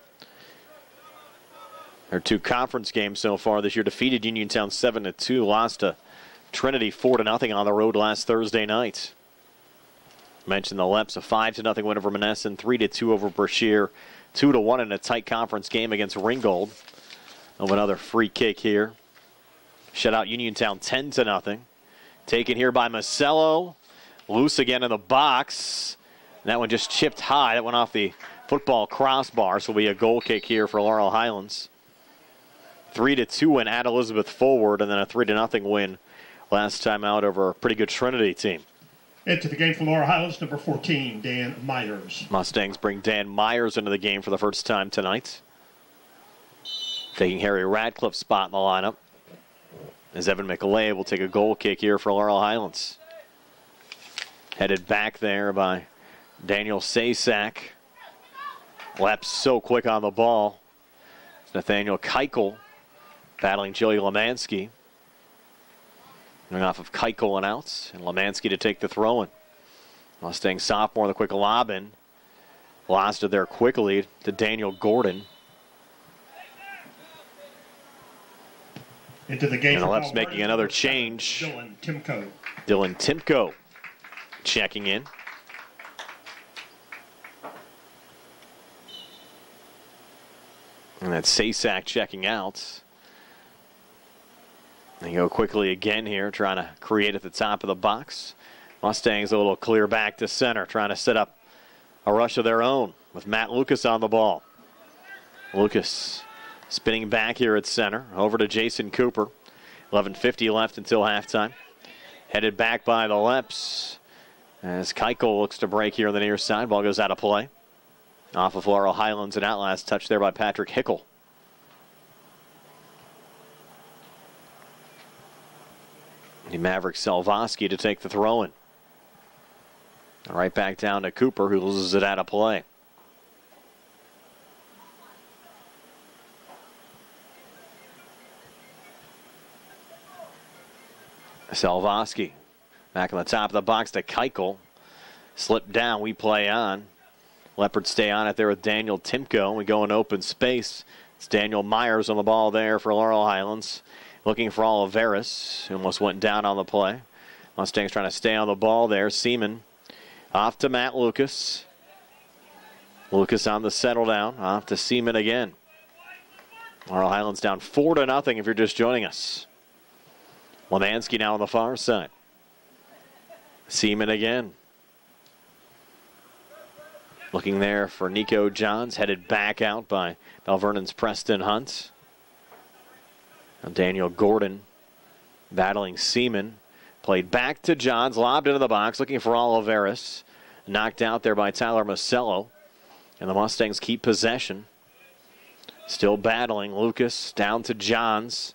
Their two conference games so far this year defeated Uniontown seven to two, lost to Trinity four to nothing on the road last Thursday night. Mentioned the Leps, a five to nothing win over Monessen, three to two over Brashear, two to one in a tight conference game against Ringgold. Of another free kick here. Shut out Uniontown ten to nothing. Taken here by Marcello. Loose again in the box. And that one just chipped high. That went off the football crossbar, so it'll be a goal kick here for Laurel Highlands. Three to two win at Elizabeth forward, and then a three to nothing win last time out over a pretty good Trinity team. Into the game for Laurel Highlands, number fourteen, Dan Myers. Mustangs bring Dan Myers into the game for the first time tonight. Taking Harry Radcliffe's spot in the lineup. As Evan McLay will take a goal kick here for Laurel Highlands. Headed back there by Daniel Sasak. Leps so quick on the ball. Nathaniel Keuchel battling Joey Lemansky. Coming off of Keuchel and outs, and Lemansky to take the throw-in. Mustang sophomore, the quick lob in. Lost it there quickly to Daniel Gordon. Into the game. And the left's making another change. Dylan Timko. Dylan Timko checking in. And that's Sasak checking out. They go quickly again here, trying to create at the top of the box. Mustangs a little clear back to center, trying to set up a rush of their own with Matt Lucas on the ball. Lucas spinning back here at center, over to Jason Cooper. eleven fifty left until halftime. Headed back by the Leps as Keuchel looks to break here on the near side. Ball goes out of play. Off of Laurel Highlands, and out last touch there by Patrick Hickel. The Maverick Salvoski to take the throw in. Right back down to Cooper, who loses it out of play. Salvoski back on the top of the box to Keuchel. Slipped down, we play on. Leopards stay on it there with Daniel Timko. We go in open space. It's Daniel Myers on the ball there for Laurel Highlands. Looking for Oliveris, who almost went down on the play. Mustangs trying to stay on the ball there. Seaman off to Matt Lucas. Lucas on the settle down. Off to Seaman again. Laurel Highlands down four to nothing if you're just joining us. Lemansky now on the far side. Seaman again. Looking there for Nico Johns, headed back out by Belle Vernon's Preston Hunt. And Daniel Gordon battling Seaman. Played back to Johns, lobbed into the box, looking for Oliveris. Knocked out there by Tyler Masello. And the Mustangs keep possession. Still battling. Lucas down to Johns.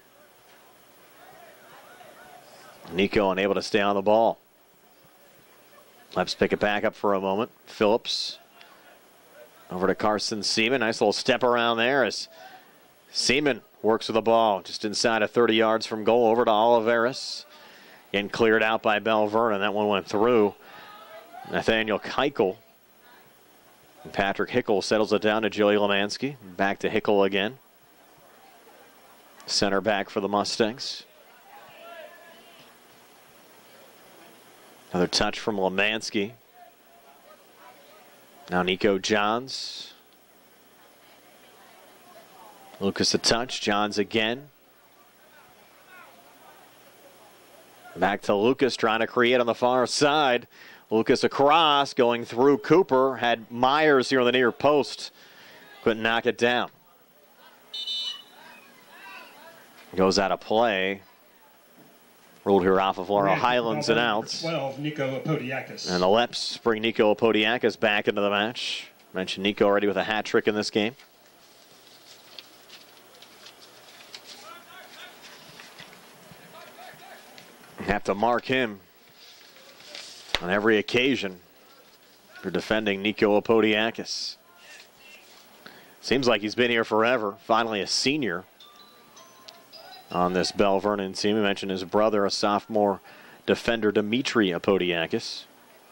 Nico unable to stay on the ball. Let's pick it back up for a moment. Phillips over to Carson Seaman. Nice little step around there as Seaman works with the ball just inside of thirty yards from goal over to Oliveris. Getting cleared out by Belle Vernon. That one went through Nathaniel Keuchel. And Patrick Hickel settles it down to Joey Lemansky. Back to Hickel again. Center back for the Mustangs. Another touch from Lemansky. Now Nico Johns. Lucas a touch. Johns again. Back to Lucas trying to create on the far side. Lucas across going through Cooper. Had Myers here on the near post. Couldn't knock it down. Goes out of play. Ruled here off of Laurel Highlands and out. twelve, Nico Apodiakis. And the Leps bring Nico Apodiakis back into the match. Mentioned Nico already with a hat trick in this game. Have to mark him on every occasion for defending Nico Apodiakis. Seems like he's been here forever. Finally a senior on this Belle Vernon team. We mentioned his brother, a sophomore defender, Dimitri Apodiakis.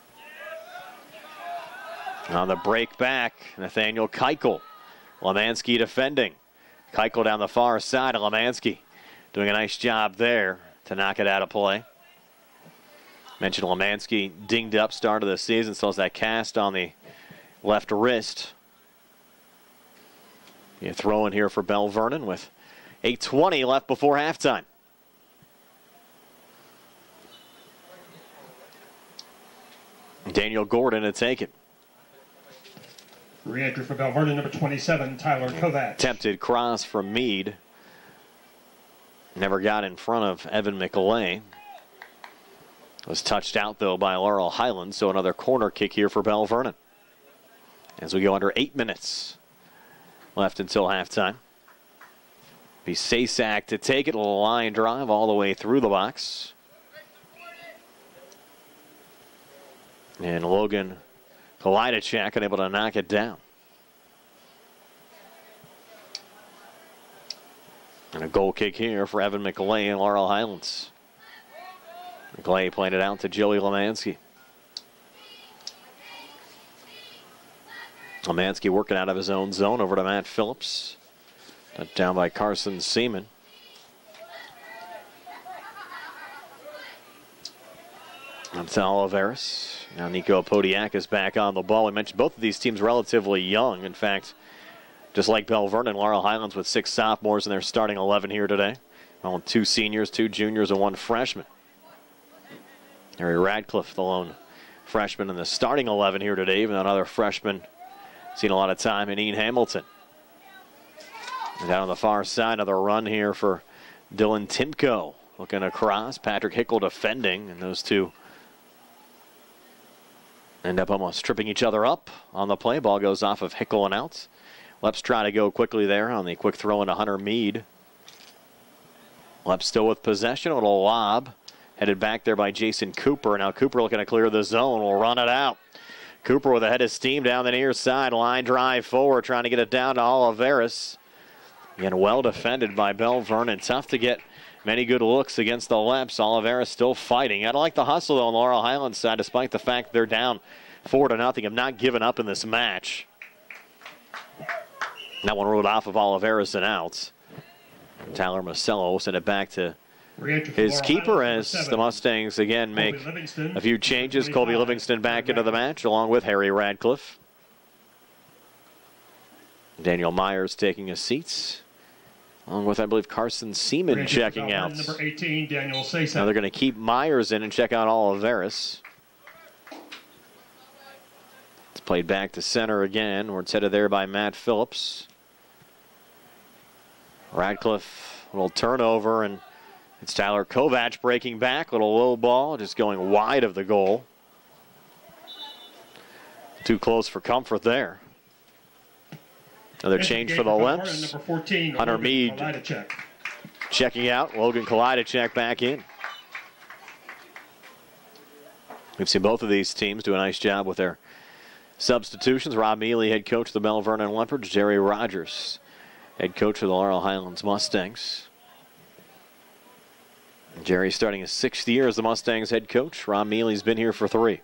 On the break back, Nathaniel Keuchel. Lemansky defending. Keuchel down the far side of Lemansky. Doing a nice job there to knock it out of play. Mentioned Lemansky dinged up start of the season. Still has that cast on the left wrist. You throw in here for Belle Vernon with eight twenty left before halftime. Daniel Gordon to take it. Re-entry for Belle Vernon, number twenty-seven, Tyler Kovac. Attempted cross from Meade. Never got in front of Evan McAlay. Was touched out, though, by Laurel Highlands, so another corner kick here for Belle Vernon. As we go under eight minutes left until halftime. Be Sasak to take it, a little line drive all the way through the box. And Logan Kalidachak unable to knock it down. And a goal kick here for Evan McAlay and Laurel Highlands. McAlay playing it out to Joey Lemansky. Lemansky working out of his own zone over to Matt Phillips. Down by Carson Seaman. That's Oliveris. Now Nico Podiakis back on the ball. We mentioned both of these teams relatively young. In fact, just like Belle Vernon, Laurel Highlands with six sophomores in their starting eleven here today. Well, two seniors, two juniors, and one freshman. Harry Radcliffe, the lone freshman in the starting eleven here today. Even another freshman seen a lot of time in Ian Hamilton. And down on the far side, another run here for Dylan Timko. Looking across, Patrick Hickle defending, and those two end up almost tripping each other up on the play. Ball goes off of Hickle and out. Leps try to go quickly there on the quick throw into Hunter Mead. Leps still with possession, a little lob. Headed back there by Jason Cooper. Now Cooper looking to clear the zone, will run it out. Cooper with a head of steam down the near side. Line drive forward, trying to get it down to Oliveris. Again, well defended by Belle Vernon. Tough to get many good looks against the Leps. Oliveris still fighting. I like the hustle, though, on the Laurel Highlands side, despite the fact they're down four to nothing. Have not given up in this match. That one ruled off of Oliveris and out. Tyler Masello will send it back to his keeper as the Mustangs again make a few changes. Colby Livingston back into the match along with Harry Radcliffe. Daniel Myers taking his seats, along with, I believe, Carson Seaman checking out. Number eighteen, Daniel Saysak. Now they're going to keep Myers in and check out Oliveris. It's played back to center again, where it's headed there by Matt Phillips. Radcliffe, a little turnover, and it's Tyler Kovac breaking back. Little low ball, just going wide of the goal. Too close for comfort there. Another change for the Leps. Hunter Mead checking out. Logan Kalidacek back in. We've seen both of these teams do a nice job with their substitutions. Rob Mealy, head coach of the Belle Vernon Leopards. Jerry Rogers, head coach of the Laurel Highlands Mustangs. Jerry starting his sixth year as the Mustangs head coach. Rob Mealy's been here for three.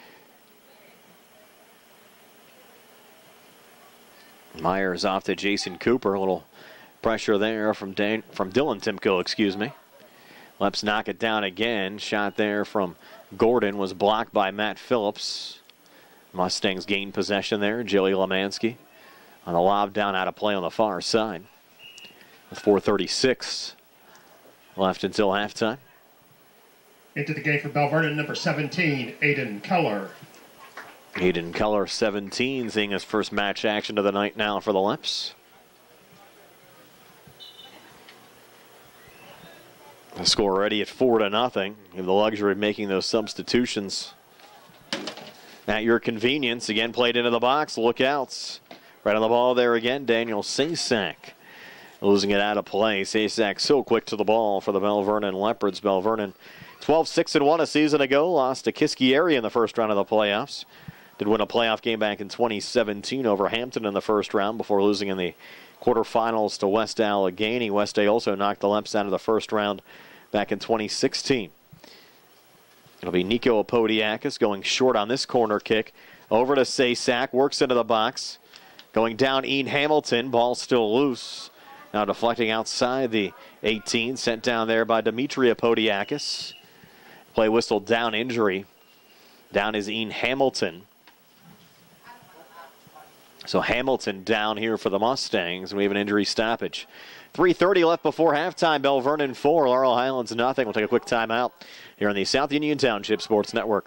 Myers off to Jason Cooper. A little pressure there from Dan, from Dylan Timko, excuse me. Leps knock it down again. Shot there from Gordon was blocked by Matt Phillips. Mustangs gain possession there. Joey Lemansky on a lob down out of play on the far side. With four thirty-six left until halftime. Into the game for Belle Vernon, number seventeen, Aiden Keller. Aiden Keller, seventeen, seeing his first match action of the night now for the Leps. The score already at four to nothing. You have the luxury of making those substitutions at your convenience. Again, played into the box. Lookouts. Right on the ball there again, Daniel Saysak. Losing it out of play. Saysak so quick to the ball for the Belle Vernon Leopards. Belle Vernon twelve six and one a season ago. Lost to Kiskieri in the first round of the playoffs. Did win a playoff game back in twenty seventeen over Hampton in the first round before losing in the quarterfinals to West Allegheny. West A also knocked the Leps out of the first round back in twenty sixteen. It'll be Nico Apodiakis going short on this corner kick. Over to Saysak, works into the box. Going down Ian Hamilton, ball still loose. Now deflecting outside the eighteen, sent down there by Dimitri Apodiakis. Play whistle down, injury. Down is Ian Hamilton. So Hamilton down here for the Mustangs. We have an injury stoppage. three thirty left before halftime. Belle Vernon four, Laurel Highlands nothing. We'll take a quick timeout here on the South Union Township Sports Network.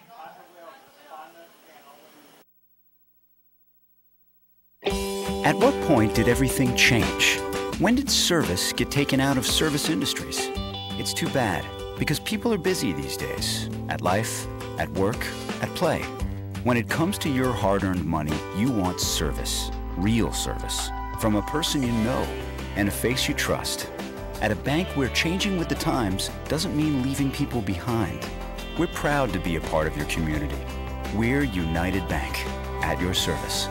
At what point did everything change? When did service get taken out of service industries? It's too bad, because people are busy these days. At life, at work, at play. When it comes to your hard-earned money, you want service. Real service. From a person you know and a face you trust. At a bank where changing with the times doesn't mean leaving people behind. We're proud to be a part of your community. We're United Bank, at your service.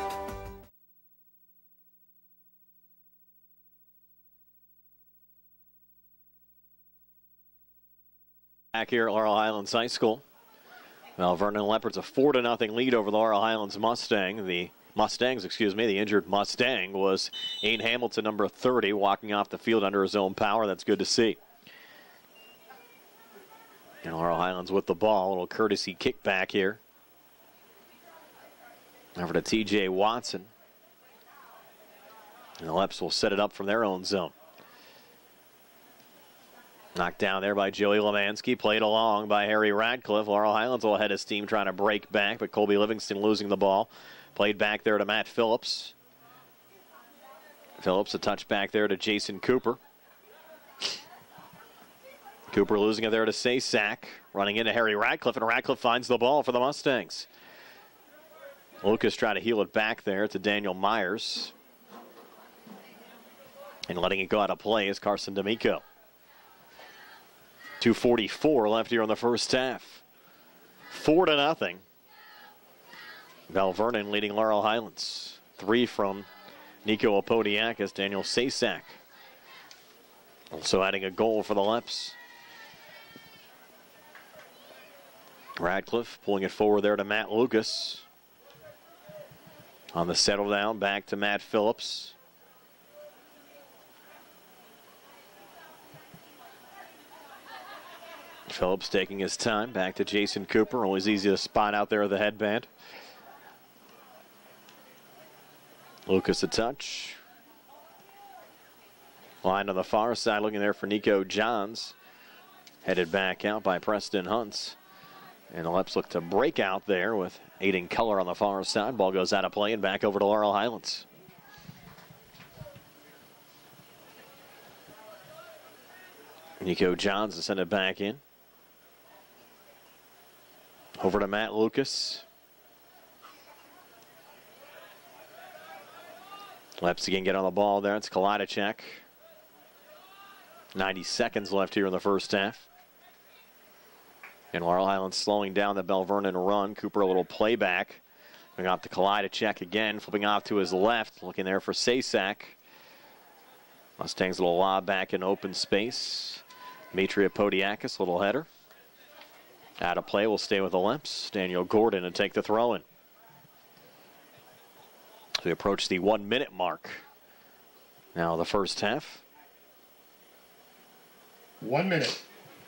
Back here at Laurel Highlands High School. Belle Vernon Leopards a four to nothing lead over the Laurel Highlands Mustang. The Mustangs, excuse me. The injured Mustang was Ian Hamilton, number thirty, walking off the field under his own power. That's good to see. And Laurel Highlands with the ball. A little courtesy kickback here. Over to T J Watson. And the Leps will set it up from their own zone. Knocked down there by Joey Lemansky. Played along by Harry Radcliffe. Laurel Highlands will head his team trying to break back, but Colby Livingston losing the ball. Played back there to Matt Phillips. Phillips a touchback there to Jason Cooper. Cooper losing it there to Sasak. Running into Harry Radcliffe, and Radcliffe finds the ball for the Mustangs. Lucas trying to heel it back there to Daniel Myers. And letting it go out of play is Carson D'Amico. two forty-four left here in the first half. Four to nothing. Belle Vernon leading Laurel Highlands. Three from Nico Apodiakis, Daniel Sasak. Also adding a goal for the Leps. Radcliffe pulling it forward there to Matt Lucas. On the settle down, back to Matt Phillips. Phillips taking his time, back to Jason Cooper. Always easy to spot out there with the headband. Lucas a touch. Line on the far side, looking there for Nico Johns. Headed back out by Preston Hunts. And the Leps look to break out there with Aiden Culler on the far side. Ball goes out of play and back over to Laurel Highlands. Nico Johns to send it back in. Over to Matt Lucas. Leps again get on the ball there. It's Kalidacek. ninety seconds left here in the first half. And Laurel Highlands slowing down the Belle Vernon run. Cooper a little playback. Going off to Kalidacek again. Flipping off to his left. Looking there for Sasak. Mustangs a little lob back in open space. Dmitry Apodiakis, little header. Out of play, will stay with the Leps. Daniel Gordon to take the throw in. So we approach the one minute mark. Now the first half. One minute.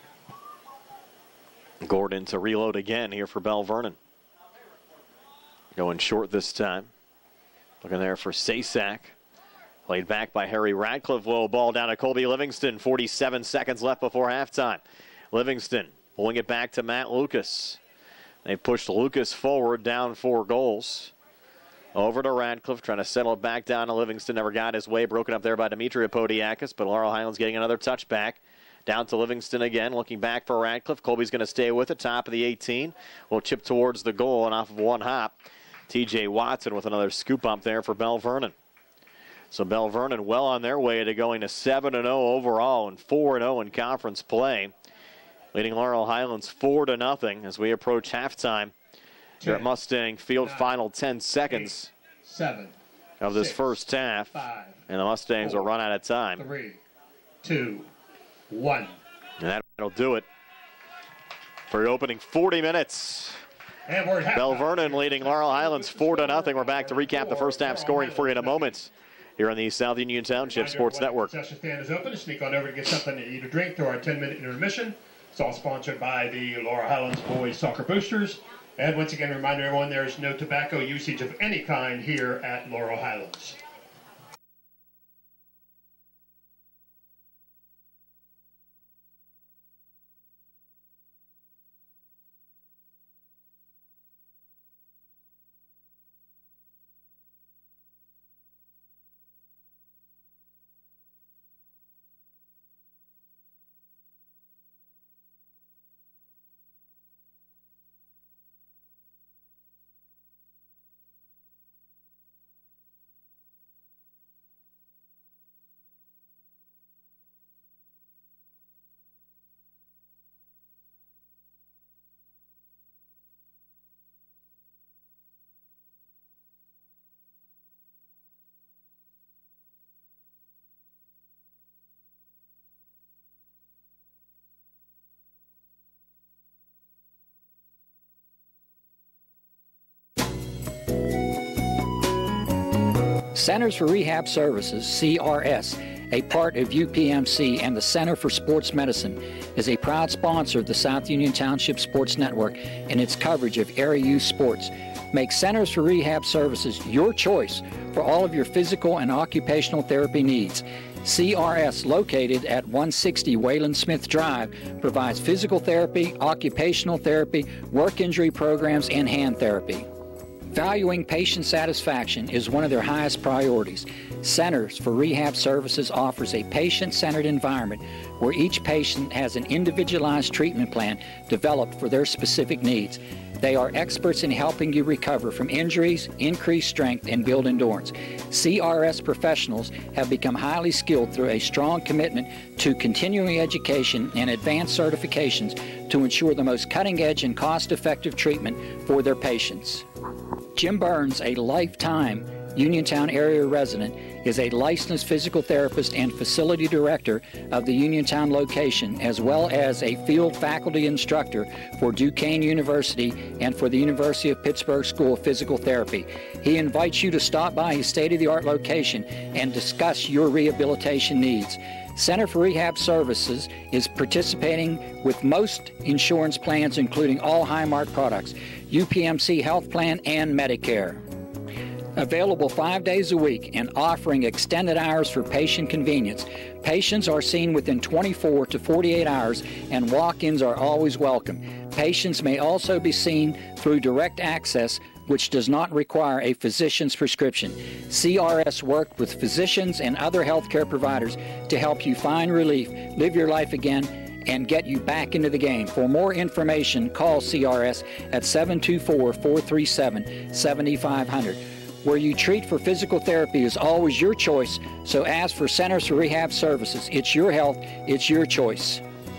Gordon to reload again here for Belle Vernon. Going short this time. Looking there for Sasak. Played back by Harry Radcliffe. Low ball down to Colby Livingston. forty-seven seconds left before halftime. Livingston pulling it back to Matt Lucas. They pushed Lucas forward, down four goals. Over to Radcliffe, trying to settle it back down to Livingston. Never got his way. Broken up there by Dmitry Apodiakis, but Laurel Highlands getting another touchback. Down to Livingston again, looking back for Radcliffe. Colby's going to stay with it, top of the eighteen. Will chip towards the goal, and off of one hop, T J Watson with another scoop up there for Belle Vernon. So Belle Vernon well on their way to going to seven and oh overall and four and oh in conference play. Leading Laurel Highlands four to nothing as we approach halftime. Here at Mustang Field, nine, final ten seconds eight, seven, of this six, first half. Five, and the Mustangs four, will run out of time. Three, two, one. And that'll do it for your opening forty minutes. And we're at Belle Vernon leading Laurel Highlands four to nothing. We're back to recap the first half scoring for you in a moment here on the South Union Township Sports Network. The concession stand is open. Sneak on over to get something to eat or drink through our ten minute intermission. It's all sponsored by the Laurel Highlands Boys Soccer Boosters. And once again, reminder everyone, there is no tobacco usage of any kind here at Laurel Highlands. Centers for Rehab Services, C R S, a part of U P M C and the Center for Sports Medicine, is a proud sponsor of the South Union Township Sports Network and its coverage of area youth sports. Make Centers for Rehab Services your choice for all of your physical and occupational therapy needs. C R S, located at one sixty Wayland Smith Drive, provides physical therapy, occupational therapy, work injury programs, and hand therapy. Valuing patient satisfaction is one of their highest priorities. Centers for Rehab Services offers a patient-centered environment where each patient has an individualized treatment plan developed for their specific needs. They are experts in helping you recover from injuries, increase strength, and build endurance. C R S professionals have become highly skilled through a strong commitment to continuing education and advanced certifications to ensure the most cutting-edge and cost-effective treatment for their patients. Jim Burns, a lifetime Uniontown area resident, is a licensed physical therapist and facility director of the Uniontown location, as well as a field faculty instructor for Duquesne University and for the University of Pittsburgh School of Physical Therapy. He invites you to stop by his state-of-the-art location and discuss your rehabilitation needs. Center for Rehab Services is participating with most insurance plans, including all Highmark products, U P M C Health Plan, and Medicare. Available five days a week and offering extended hours for patient convenience. Patients are seen within twenty-four to forty-eight hours, and walk-ins are always welcome. Patients may also be seen through direct access, which does not require a physician's prescription. C R S worked with physicians and other healthcare providers to help you find relief, live your life again, and get you back into the game. For more information, call C R S at seven two four, four three seven, seven five zero zero. Where you treat for physical therapy is always your choice, so ask for Centers for Rehab Services. It's your health, it's your choice.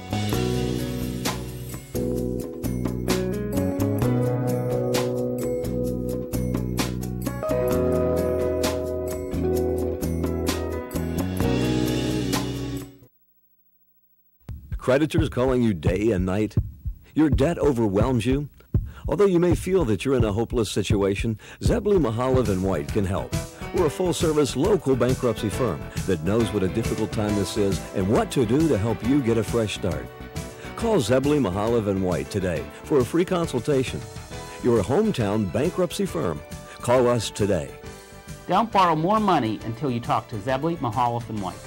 Creditors calling you day and night? Your debt overwhelms you? Although you may feel that you're in a hopeless situation, Zebley, Mahalev and White can help. We're a full-service local bankruptcy firm that knows what a difficult time this is and what to do to help you get a fresh start. Call Zebley, Mahalev and White today for a free consultation. Your hometown bankruptcy firm. Call us today. Don't borrow more money until you talk to Zebley, Mahalev and White.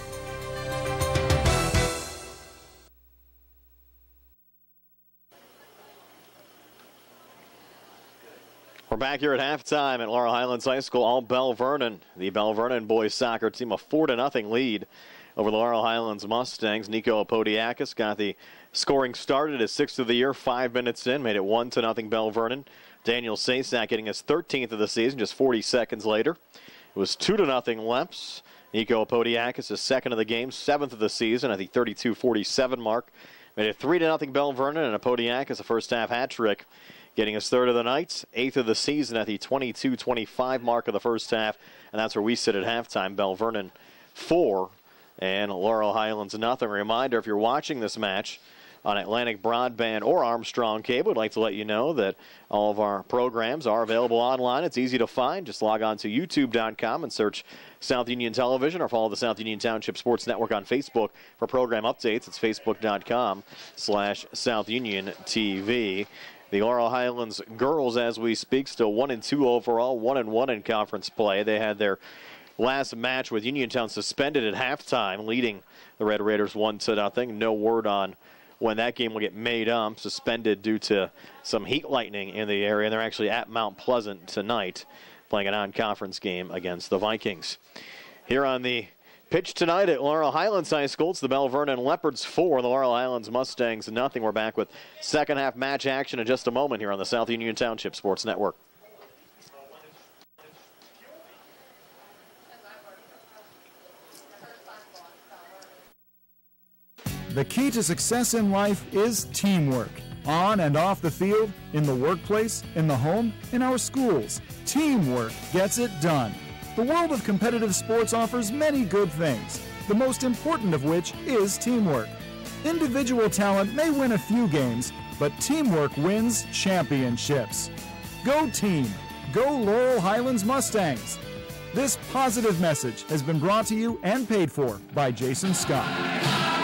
We're back here at halftime at Laurel Highlands High School. All Belle Vernon. The Belle Vernon boys soccer team a four to nothing lead over the Laurel Highlands Mustangs. Nico Apodiakis got the scoring started, his sixth of the year, five minutes in, made it one to nothing Belle Vernon. Daniel Sasak getting his thirteenth of the season just forty seconds later. It was two to nothing Leps. Nico Apodiakis, his second of the game, seventh of the season at the thirty-two forty-seven mark. Made it three to nothing Belle Vernon, and Apodiakis a first half hat trick, getting his third of the night, eighth of the season at the twenty-two twenty-five mark of the first half. And that's where we sit at halftime. Belle Vernon four and Laurel Highlands nothing. Reminder, if you're watching this match on Atlantic Broadband or Armstrong Cable, I'd like to let you know that all of our programs are available online. It's easy to find. Just log on to youtube dot com and search South Union Television, or follow the South Union Township Sports Network on Facebook for program updates. It's facebook dot com slash South Union T V. The Laurel Highlands girls, as we speak, still one and two overall, one and one in conference play. They had their last match with Uniontown suspended at halftime, leading the Red Raiders one to nothing. No word on when that game will get made up. Suspended due to some heat lightning in the area. And they're actually at Mount Pleasant tonight, playing a non-conference game against the Vikings. Here on the pitch tonight at Laurel Highlands High School, it's the Belle Vernon Leopards four, the Laurel Highlands Mustangs nothing. We're back with second half match action in just a moment here on the South Union Township Sports Network. The key to success in life is teamwork. On and off the field, in the workplace, in the home, in our schools. Teamwork gets it done. The world of competitive sports offers many good things, the most important of which is teamwork. Individual talent may win a few games, but teamwork wins championships. Go team! Go Laurel Highlands Mustangs! This positive message has been brought to you and paid for by Jason Scott.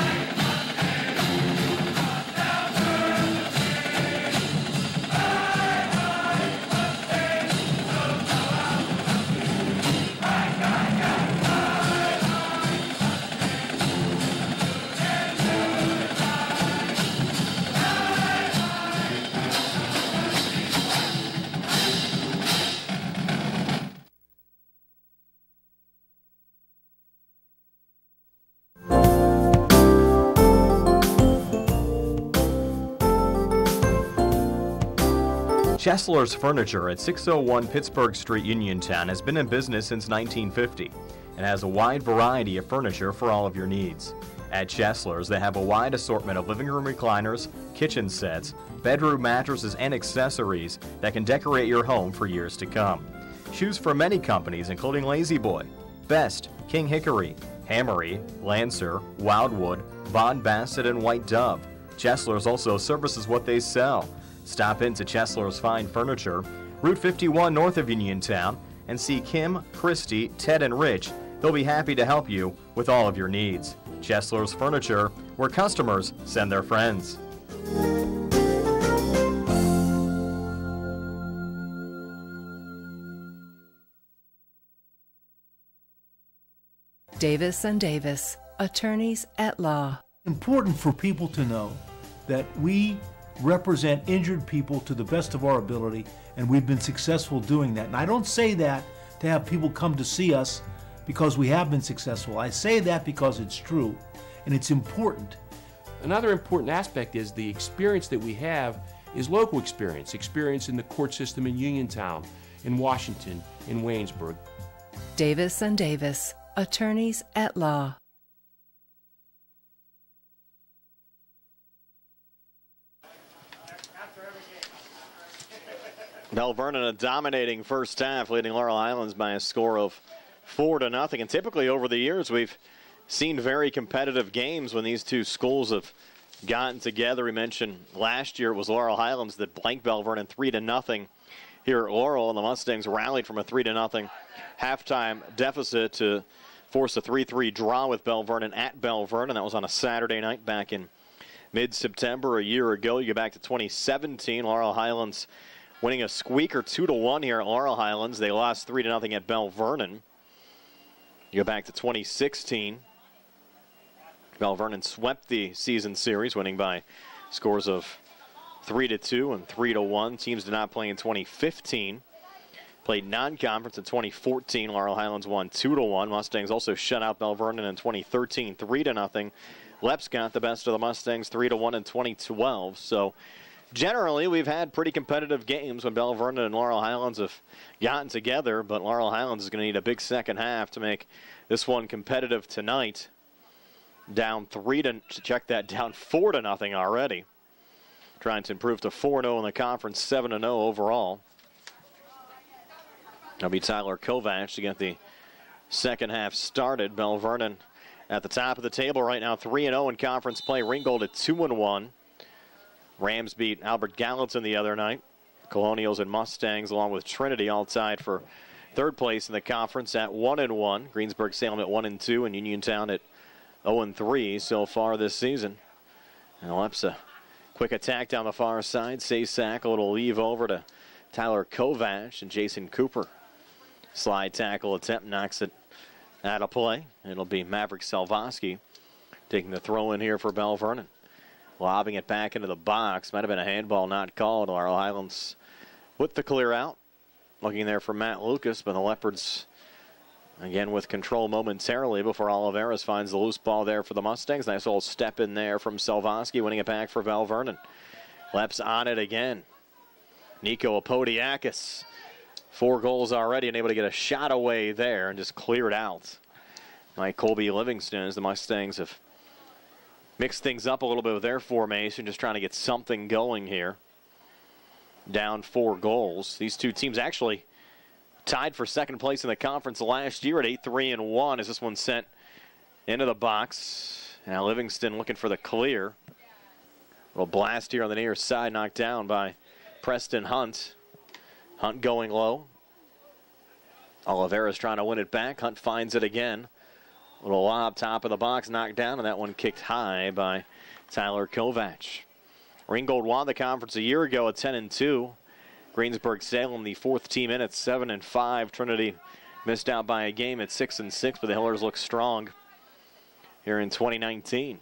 Chesler's Furniture at six oh one Pittsburgh Street, Uniontown has been in business since nineteen fifty and has a wide variety of furniture for all of your needs. At Chesler's, they have a wide assortment of living room recliners, kitchen sets, bedroom mattresses, and accessories that can decorate your home for years to come. Choose from many companies including Lazy Boy, Best, King Hickory, Hammery, Lancer, Wildwood, Bond Bassett, and White Dove. Chesler's also services what they sell. Stop into Chesler's Fine Furniture, Route fifty-one north of Uniontown, and see Kim, Christy, Ted, and Rich. They'll be happy to help you with all of your needs. Chesler's Furniture, where customers send their friends. Davis and Davis, attorneys at law. Important for people to know that we represent injured people to the best of our ability, and we've been successful doing that. And I don't say that to have people come to see us because we have been successful. I say that because it's true, and it's important. Another important aspect is the experience that we have is local experience, experience in the court system in Uniontown, in Washington, in Waynesburg. Davis and Davis, attorneys at law. Belle Vernon a dominating first half, leading Laurel Highlands by a score of four to nothing. And typically over the years, we've seen very competitive games when these two schools have gotten together. We mentioned last year it was Laurel Highlands that blanked Belle Vernon three to nothing here at Laurel, and the Mustangs rallied from a three to nothing halftime deficit to force a three three draw with Belle Vernon at Belle Vernon. That was on a Saturday night back in mid-September a year ago. You go back to twenty seventeen, Laurel Highlands winning a squeaker two to one here at Laurel Highlands. They lost three to nothing at Belle Vernon. You go back to twenty sixteen. Belle Vernon swept the season series, winning by scores of three to two and three to one. Teams did not play in twenty fifteen. Played non-conference in twenty fourteen. Laurel Highlands won two to one. Mustangs also shut out Belle Vernon in twenty thirteen, three to nothing. Leps got the best of the Mustangs, three to one in twenty twelve. So generally, we've had pretty competitive games when Belle Vernon and Laurel Highlands have gotten together, but Laurel Highlands is going to need a big second half to make this one competitive tonight. Down three to, check that, down four to nothing already. Trying to improve to four and oh in the conference, seven and oh overall. That'll be Tyler Kovacs to get the second half started. Belle Vernon at the top of the table right now, three and oh in conference play. Ringgold at two and one. Rams beat Albert Gallatin the other night. Colonials and Mustangs, along with Trinity, all tied for third place in the conference at one and one. Greensburg-Salem at one and two, and Uniontown at oh and three so far this season. And Leps a quick attack down the far side. Sasak, a little leave over to Tyler Kovacs, and Jason Cooper. Slide tackle attempt knocks it out of play. It'll be Maverick Salvoski taking the throw in here for Belle Vernon. Lobbing it back into the box. Might have been a handball not called. Laurel Highlands with the clear out. Looking there for Matt Lucas, but the Leopards again with control momentarily before Oliveras finds the loose ball there for the Mustangs. Nice little step in there from Salvoski, winning it back for Belle Vernon. Leps on it again. Nico Apodiakis. Four goals already and able to get a shot away there and just clear it out. Like Colby Livingston, as the Mustangs have mixed things up a little bit with their formation, just trying to get something going here. Down four goals. These two teams actually tied for second place in the conference last year at eight three and one as this one sent into the box. Now Livingston looking for the clear. A little blast here on the near side, knocked down by Preston Hunt. Hunt going low. Oliveira's trying to win it back. Hunt finds it again. Little lob, top of the box, knocked down, and that one kicked high by Tyler Kovacs. Ringgold won the conference a year ago at ten and two. Greensburg-Salem, the fourth team in at seven and five. Trinity missed out by a game at six and six, but the Hillers look strong here in twenty nineteen.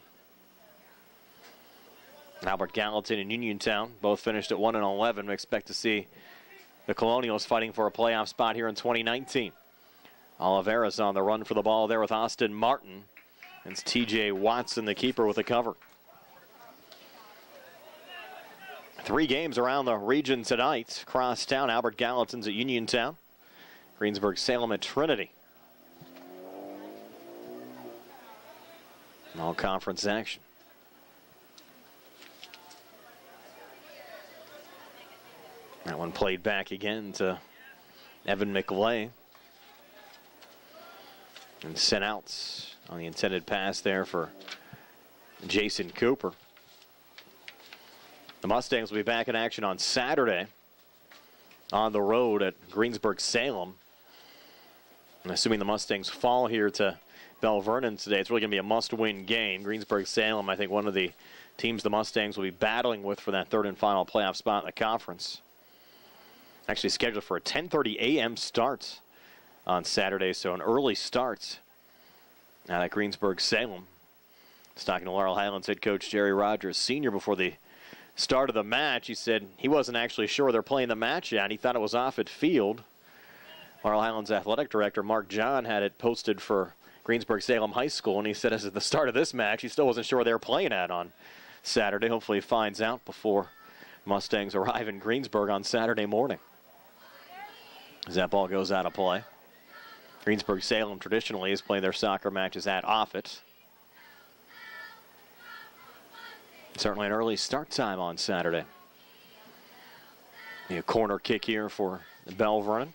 Albert Gallatin and Uniontown both finished at one and eleven. We expect to see the Colonials fighting for a playoff spot here in twenty nineteen. Oliveira's on the run for the ball there with Austin Martin. And it's T J Watson, the keeper, with a cover. Three games around the region tonight. Crosstown, Albert Gallatin's at Uniontown. Greensburg-Salem at Trinity. All conference action. That one played back again to Evan McLay. And sent out on the intended pass there for Jason Cooper. The Mustangs will be back in action on Saturday on the road at Greensburg-Salem. And assuming the Mustangs fall here to Belle Vernon today, it's really going to be a must-win game. Greensburg-Salem, I think, one of the teams the Mustangs will be battling with for that third and final playoff spot in the conference. Actually scheduled for a ten thirty a m start on Saturday, so an early start out at Greensburg-Salem. It's talking to Laurel Highlands head coach Jerry Rogers Senior before the start of the match. He said he wasn't actually sure they're playing the match yet. He thought it was off at field. Laurel Highlands athletic director Mark John had it posted for Greensburg-Salem High School, and he said as at the start of this match, he still wasn't sure they were playing at on Saturday. Hopefully he finds out before Mustangs arrive in Greensburg on Saturday morning. As that ball goes out of play. Greensburg-Salem traditionally has played their soccer matches at Offutt. Certainly an early start time on Saturday. A corner kick here for Belle Vernon.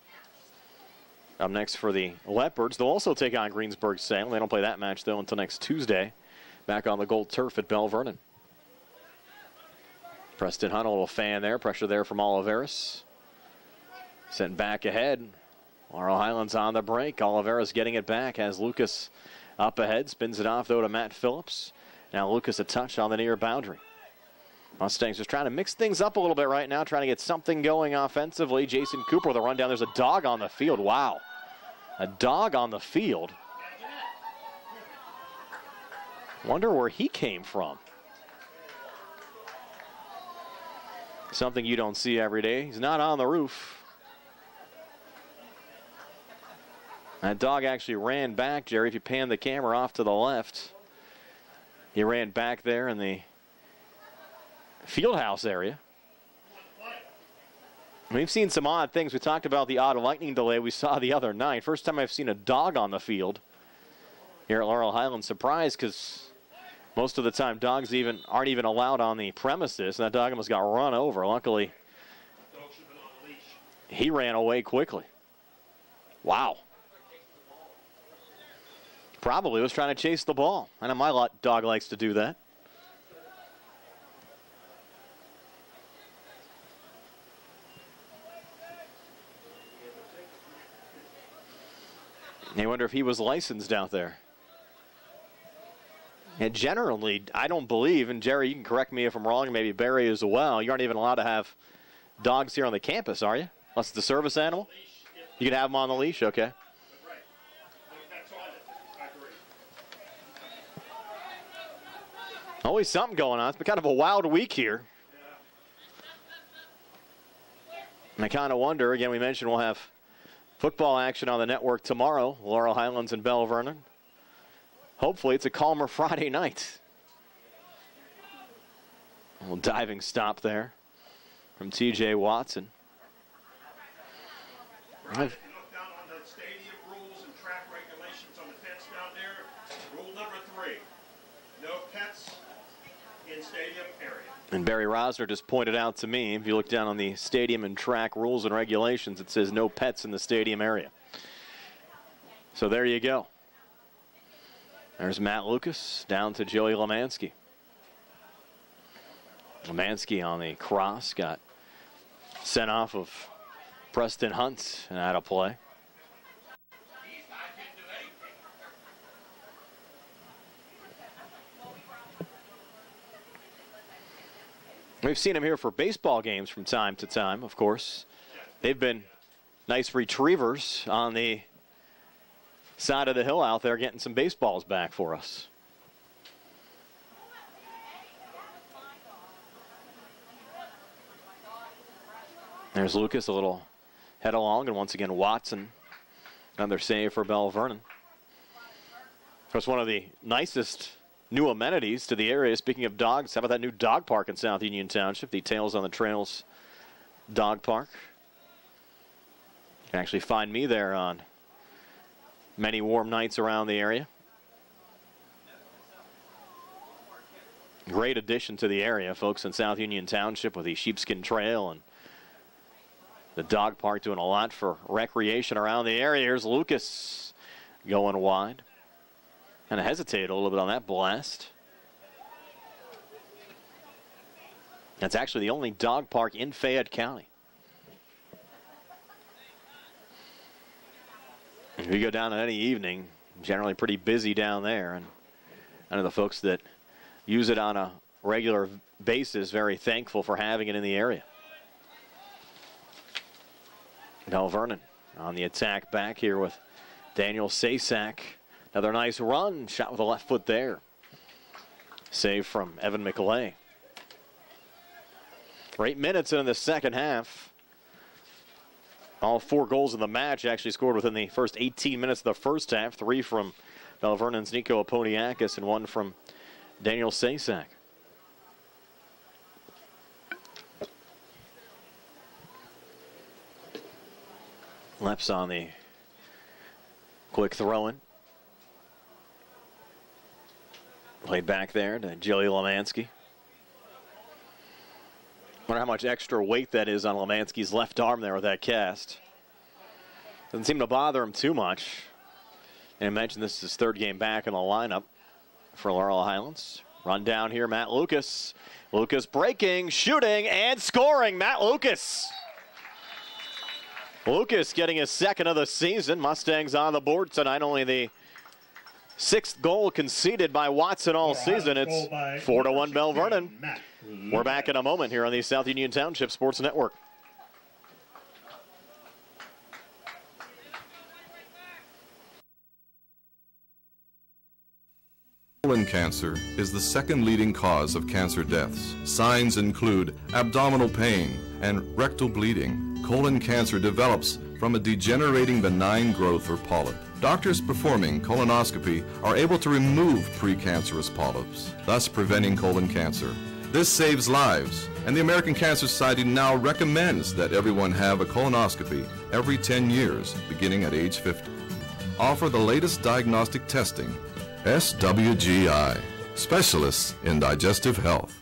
Up next for the Leopards. They'll also take on Greensburg-Salem. They don't play that match, though, until next Tuesday. Back on the gold turf at Belle Vernon. Preston Hunt, a little fan there. Pressure there from Oliveris. Sent back ahead. Laurel Highlands on the break. Oliveras getting it back. Has Lucas up ahead. Spins it off, though, to Matt Phillips. Now Lucas a touch on the near boundary. Mustangs just trying to mix things up a little bit right now, trying to get something going offensively. Jason Cooper with a run down. There's a dog on the field. Wow. A dog on the field. Wonder where he came from. Something you don't see every day. He's not on the roof. That dog actually ran back, Jerry, if you pan the camera off to the left. He ran back there in the fieldhouse area. We've seen some odd things. We talked about the odd lightning delay we saw the other night. First time I've seen a dog on the field here at Laurel Highlands. Surprised because most of the time dogs even aren't even allowed on the premises. And that dog almost got run over. Luckily, he ran away quickly. Wow. Probably was trying to chase the ball. I know my dog likes to do that. I wonder if he was licensed out there. And generally, I don't believe, and Jerry, you can correct me if I'm wrong, maybe Barry as well, you aren't even allowed to have dogs here on the campus, are you? Unless it's a service animal? You can have them on the leash, okay. Always something going on. It's been kind of a wild week here. And I kind of wonder, again, we mentioned we'll have football action on the network tomorrow, Laurel Highlands and Belle Vernon. Hopefully it's a calmer Friday night. A little diving stop there from T J Watson. Right, if you look down on the stadium rules and track regulations on the fence down there, rule number three, no pets in stadium area. And Barry Rosner just pointed out to me, if you look down on the stadium and track rules and regulations, it says no pets in the stadium area. So there you go. There's Matt Lucas down to Joey Lemansky. Lemansky on the cross got sent off of Preston Hunt and out of play. We've seen them here for baseball games from time to time, of course. They've been nice retrievers on the side of the hill out there, getting some baseballs back for us. There's Lucas, a little head along, and once again Watson, another save for Belle Vernon. Of course, one of the nicest new amenities to the area. Speaking of dogs, how about that new dog park in South Union Township, the Tales on the Trails Dog Park. You can actually find me there on many warm nights around the area. Great addition to the area, folks, in South Union Township with the Sheepskin Trail and the dog park doing a lot for recreation around the area. Here's Lucas going wide. Kind of hesitated a little bit on that blast. That's actually the only dog park in Fayette County. If you go down on any evening, generally pretty busy down there. And I know the folks that use it on a regular basis, very thankful for having it in the area. Belle Vernon on the attack back here with Daniel Sasak. Another nice run, shot with the left foot there. Save from Evan McLay. For eight minutes in the second half. All four goals in the match actually scored within the first eighteen minutes of the first half. Three from Belle Vernon's Nico Aponiakis and one from Daniel Sasak. Leps on the quick throw-in. Played back there to Joey Lemansky. Wonder how much extra weight that is on Lemansky's left arm there with that cast. Doesn't seem to bother him too much. And I mentioned this is his third game back in the lineup for Laurel Highlands. Run down here, Matt Lucas. Lucas breaking, shooting, and scoring. Matt Lucas. Lucas getting his second of the season. Mustangs on the board tonight. Only the sixth goal conceded by Watson all season. It's four to one Belle Vernon. We're back in a moment here on the South Union Township Sports Network. Colon cancer is the second leading cause of cancer deaths. Signs include abdominal pain and rectal bleeding. Colon cancer develops from a degenerating benign growth or polyp. Doctors performing colonoscopy are able to remove precancerous polyps, thus preventing colon cancer. This saves lives, and the American Cancer Society now recommends that everyone have a colonoscopy every ten years, beginning at age fifty. Offer the latest diagnostic testing. S W G I, specialists in digestive health.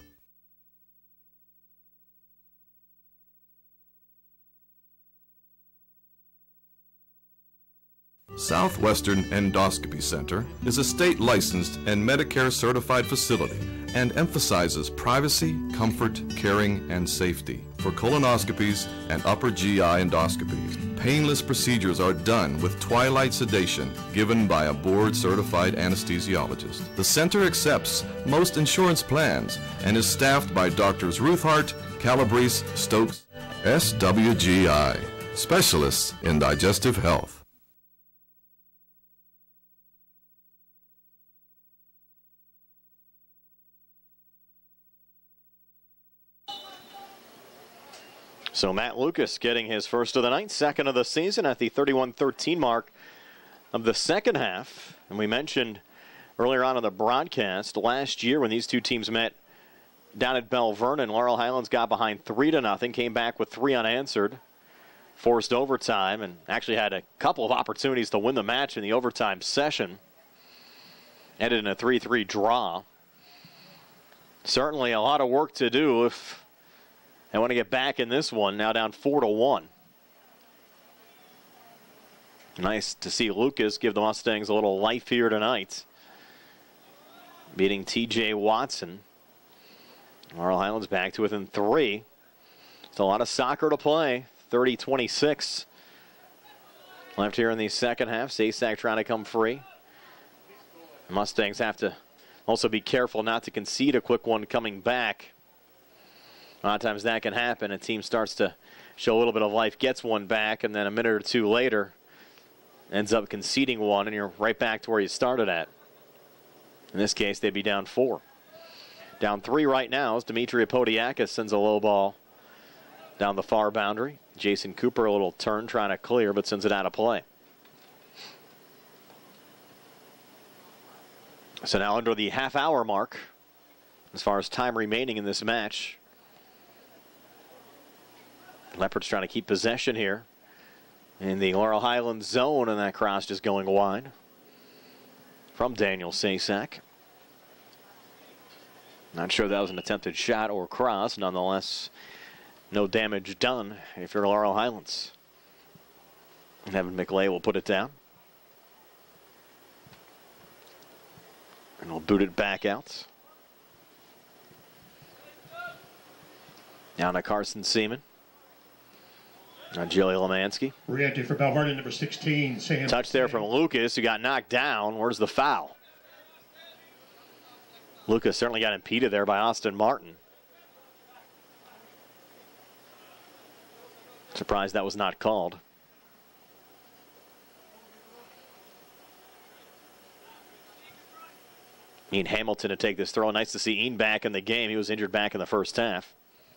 Southwestern Endoscopy Center is a state-licensed and Medicare-certified facility and emphasizes privacy, comfort, caring, and safety. For colonoscopies and upper G I endoscopies, painless procedures are done with twilight sedation given by a board-certified anesthesiologist. The center accepts most insurance plans and is staffed by Doctors Ruthhart, Calabrese, Stokes, S W G I, specialists in digestive health. So Matt Lucas getting his first of the night, second of the season at the thirty-one thirteen mark of the second half. And we mentioned earlier on in the broadcast, last year when these two teams met down at Belle Vernon, Laurel Highlands got behind three to nothing, came back with three unanswered, forced overtime, and actually had a couple of opportunities to win the match in the overtime session. Ended in a three three draw. Certainly a lot of work to do if they want to get back in this one, now down four to one. Nice to see Lucas give the Mustangs a little life here tonight, beating T J Watson. Laurel Highlands back to within three. It's a lot of soccer to play. thirty twenty-six left here in the second half. Sasak trying to come free. The Mustangs have to also be careful not to concede a quick one coming back. A lot of times that can happen. A team starts to show a little bit of life, gets one back, and then a minute or two later ends up conceding one, and you're right back to where you started at. In this case, they'd be down four. Down three right now as Dimitri Apodiakis sends a low ball down the far boundary. Jason Cooper, a little turn trying to clear, but sends it out of play. So now under the half-hour mark, as far as time remaining in this match. Leopards trying to keep possession here in the Laurel Highlands zone, and that cross just going wide from Daniel Sasak. Not sure that was an attempted shot or cross. Nonetheless, no damage done if you're Laurel Highlands. And Evan McLay will put it down. And we'll boot it back out. Down to Carson Seaman. Now Jilly Lemansky. Re-entry for Belle Vernon, number sixteen. Sam. Touch there from Lucas, who got knocked down. Where's the foul? Lucas certainly got impeded there by Austin Martin. Surprised that was not called. Ian Hamilton to take this throw. Nice to see Ian back in the game. He was injured back in the first half.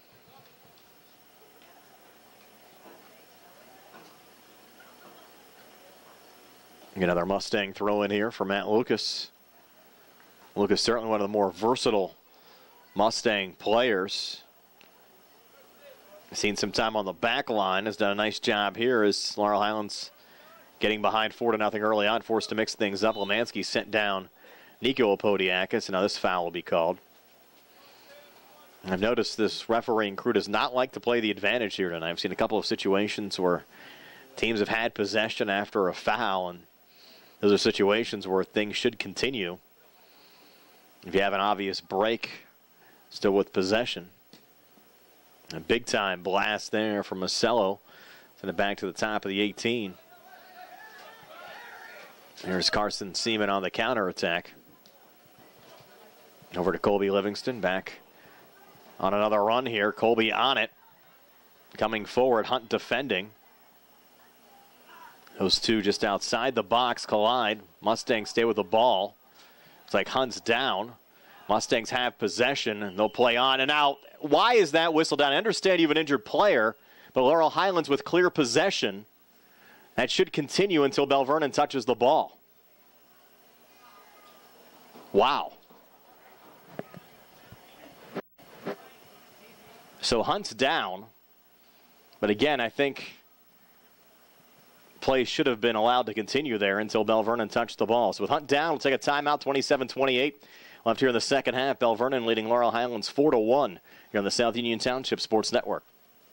Another Mustang throw in here for Matt Lucas. Lucas certainly one of the more versatile Mustang players. Seen some time on the back line. Has done a nice job here as Laurel Highlands getting behind four to nothing early on, forced to mix things up. Lemansky sent down Nico Apodiakis, and now this foul will be called. I've noticed this refereeing crew does not like to play the advantage here tonight. I've seen a couple of situations where teams have had possession after a foul, and those are situations where things should continue. If you have an obvious break, still with possession. A big-time blast there from Marcello. Send it back to the top of the eighteen. There's Carson Seaman on the counterattack. Over to Colby Livingston, back on another run here. Colby on it. Coming forward, Hunt defending. Those two just outside the box collide. Mustangs stay with the ball. It's like Hunt's down. Mustangs have possession, and they'll play on and out. Why is that whistle down? I understand you have an injured player, but Laurel Highlands with clear possession. That should continue until Belle Vernon touches the ball. Wow. So Hunt's down. But again, I think play should have been allowed to continue there until Belle Vernon touched the ball. So with Hunt down, we'll take a timeout, twenty-seven twenty-eight. Left here in the second half. Belle Vernon leading Laurel Highlands four to one here on the South Union Township Sports Network.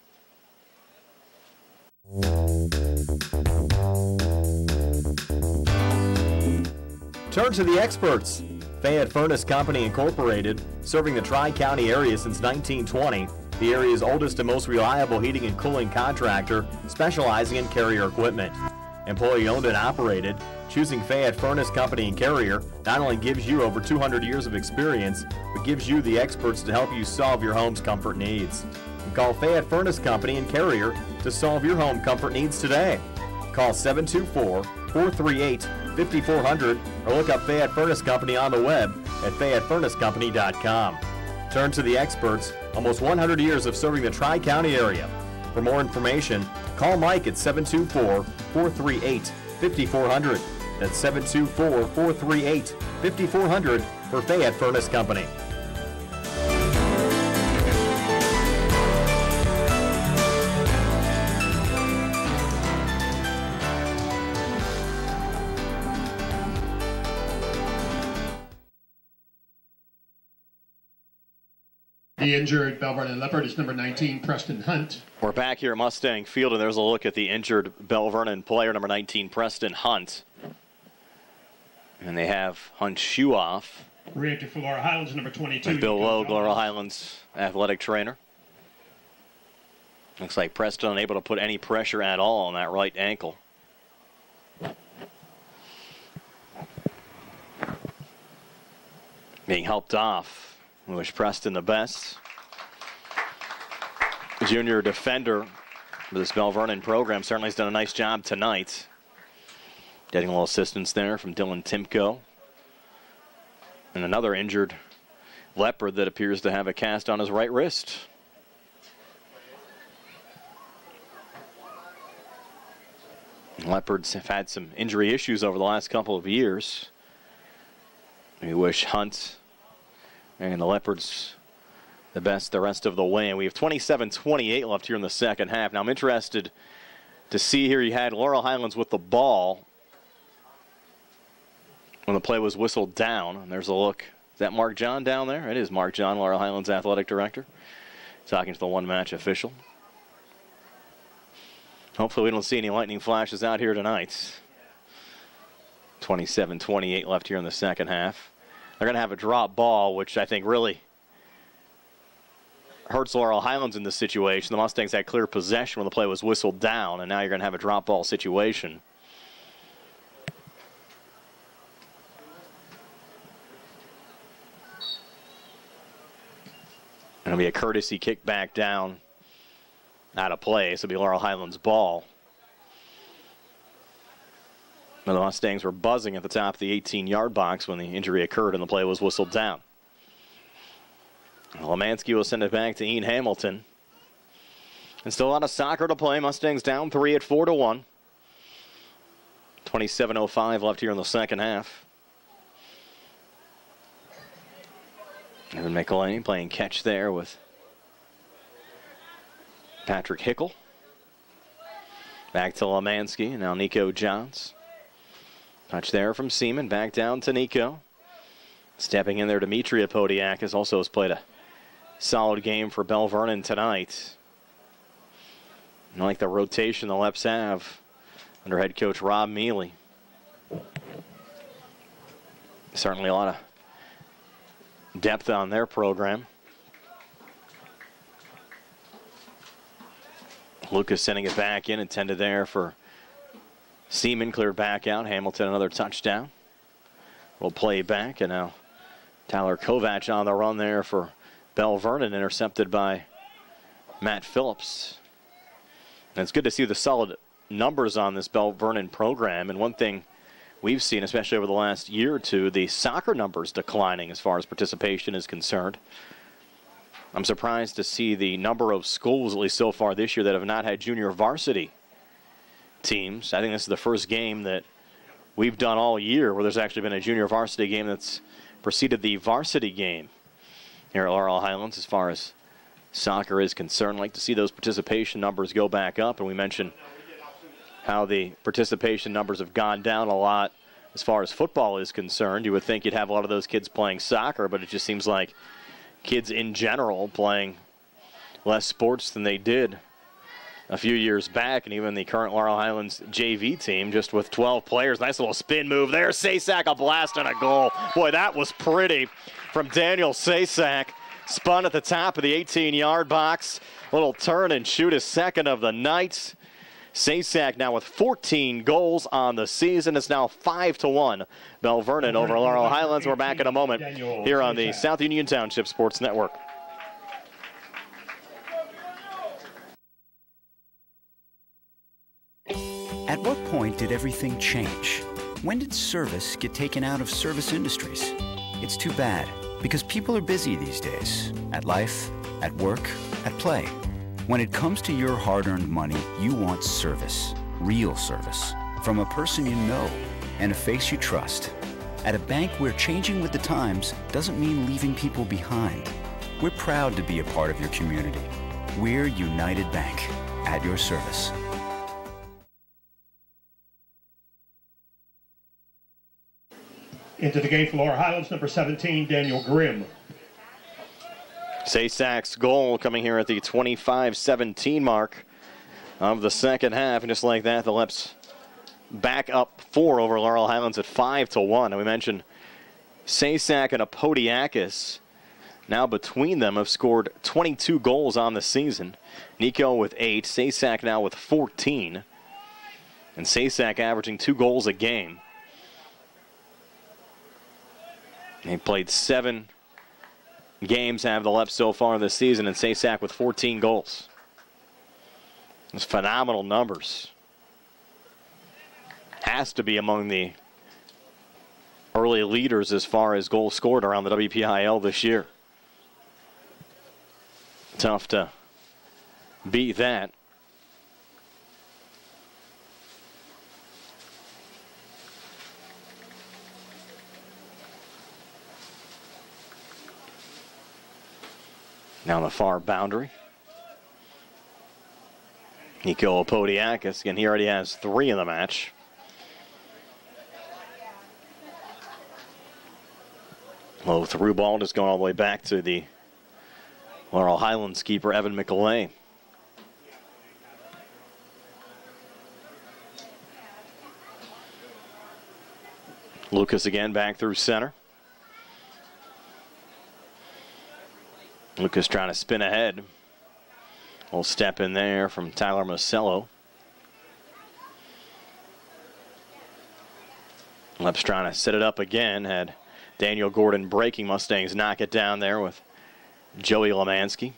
Turn to the experts. Fayette Furnace Company Incorporated, serving the Tri-County area since nineteen twenty. The area's oldest and most reliable heating and cooling contractor, specializing in Carrier equipment. Employee owned and operated, choosing Fayette Furnace Company and Carrier not only gives you over two hundred years of experience, but gives you the experts to help you solve your home's comfort needs. Call Fayette Furnace Company and Carrier to solve your home comfort needs today. Call seven two four, four three eight, five four zero zero or look up Fayette Furnace Company on the web at fayette furnace company dot com. Turn to the experts, almost one hundred years of serving the Tri-County area. For more information, call Mike at seven two four, four three eight, five four zero zero. That's seven two four, four three eight, five four zero zero for Fayette Furnace Company. The injured Belle Vernon Leopard is number nineteen, Preston Hunt. We're back here at Mustang Field, and there's a look at the injured Belle Vernon player, number nineteen, Preston Hunt. And they have Hunt's shoe off. Re-entry for Laurel Highlands, number twenty-two. With Bill Logue, Laurel Highlands athletic trainer. Looks like Preston unable to put any pressure at all on that right ankle. Being helped off. We wish Preston the best. junior defender for this Belle Vernon program, certainly has done a nice job tonight. Getting a little assistance there from Dylan Timko. And another injured leopard that appears to have a cast on his right wrist. Leopards have had some injury issues over the last couple of years. We wish Hunt and the Leopards the best the rest of the way. And we have twenty-seven twenty-eight left here in the second half. Now I'm interested to see here, you had Laurel Highlands with the ball when the play was whistled down. And there's a look. Is that Mark John down there? It is Mark John, Laurel Highlands athletic director, talking to the one-match official. Hopefully we don't see any lightning flashes out here tonight. twenty-seven twenty-eight left here in the second half. They're going to have a drop ball, which I think really hurts Laurel Highlands in this situation. The Mustangs had clear possession when the play was whistled down, and now you're going to have a drop ball situation. It'll be a courtesy kick back down out of play, so it'll be Laurel Highlands' ball. Now the Mustangs were buzzing at the top of the eighteen-yard box when the injury occurred and the play was whistled down. Lemansky will send it back to Ian Hamilton. And still a lot of soccer to play. Mustangs down three at four to one. twenty-seven oh five left here in the second half. Evan McElhaney playing catch there with Patrick Hickel. Back to Lemansky. Now Nico Johns. Touch there from Seaman. Back down to Nico. Stepping in there, Demetria Podiakis also has played a solid game for Belle Vernon tonight. I like the rotation the Leps have under head coach Rob Mealy. Certainly a lot of depth on their program. Lucas sending it back in, intended there for Seaman, cleared back out. Hamilton another touchdown. We'll play back, and now Tyler Kovac on the run there for Belle Vernon, intercepted by Matt Phillips. And it's good to see the solid numbers on this Belle Vernon program. And one thing we've seen, especially over the last year or two, the soccer numbers declining as far as participation is concerned. I'm surprised to see the number of schools, at least so far this year, that have not had junior varsity teams. I think this is the first game that we've done all year where there's actually been a junior varsity game that's preceded the varsity game here at Laurel Highlands as far as soccer is concerned. I'd like to see those participation numbers go back up. And we mentioned how the participation numbers have gone down a lot as far as football is concerned. You would think you'd have a lot of those kids playing soccer, but it just seems like kids in general playing less sports than they did a few years back. And even the current Laurel Highlands J V team, just with twelve players. Nice little spin move there. Sasak, a blast and a goal. Boy, that was pretty from Daniel Sasak. Spun at the top of the eighteen-yard box. Little turn and shoot, his second of the night. Sasak now with fourteen goals on the season. It's now five to one. Belle Vernon over Laurel Highlands. We're back in a moment here on the South Union Township Sports Network. At what point did everything change? When did service get taken out of service industries? It's too bad, because people are busy these days. At life, at work, at play. When it comes to your hard-earned money, you want service. Real service. From a person you know and a face you trust. At a bank where changing with the times doesn't mean leaving people behind. We're proud to be a part of your community. We're United Bank, at your service. Into the game for Laurel Highlands, number seventeen, Daniel Grimm. Sasak's goal coming here at the twenty-five seventeen mark of the second half. And just like that, the Leps back up four over Laurel Highlands at five to one. And we mentioned Sasak and Apodiakis now between them have scored twenty-two goals on the season. Nico with eight, Sasak now with fourteen. And Sasak averaging two goals a game. He played seven games, have the Leps so far this season, and Sasak with fourteen goals. It's phenomenal numbers. Has to be among the early leaders as far as goals scored around the W P I A L this year. Tough to beat that. Now the far boundary. Nico Apodiakis, again, he already has three in the match. Low through ball just going all the way back to the Laurel Highlands keeper, Evan McAlay. Lucas again back through center. Lucas trying to spin ahead. Little step in there from Tyler Masello. Lep's trying to set it up again. Had Daniel Gordon breaking. Mustangs knock it down there with Joey Lemansky.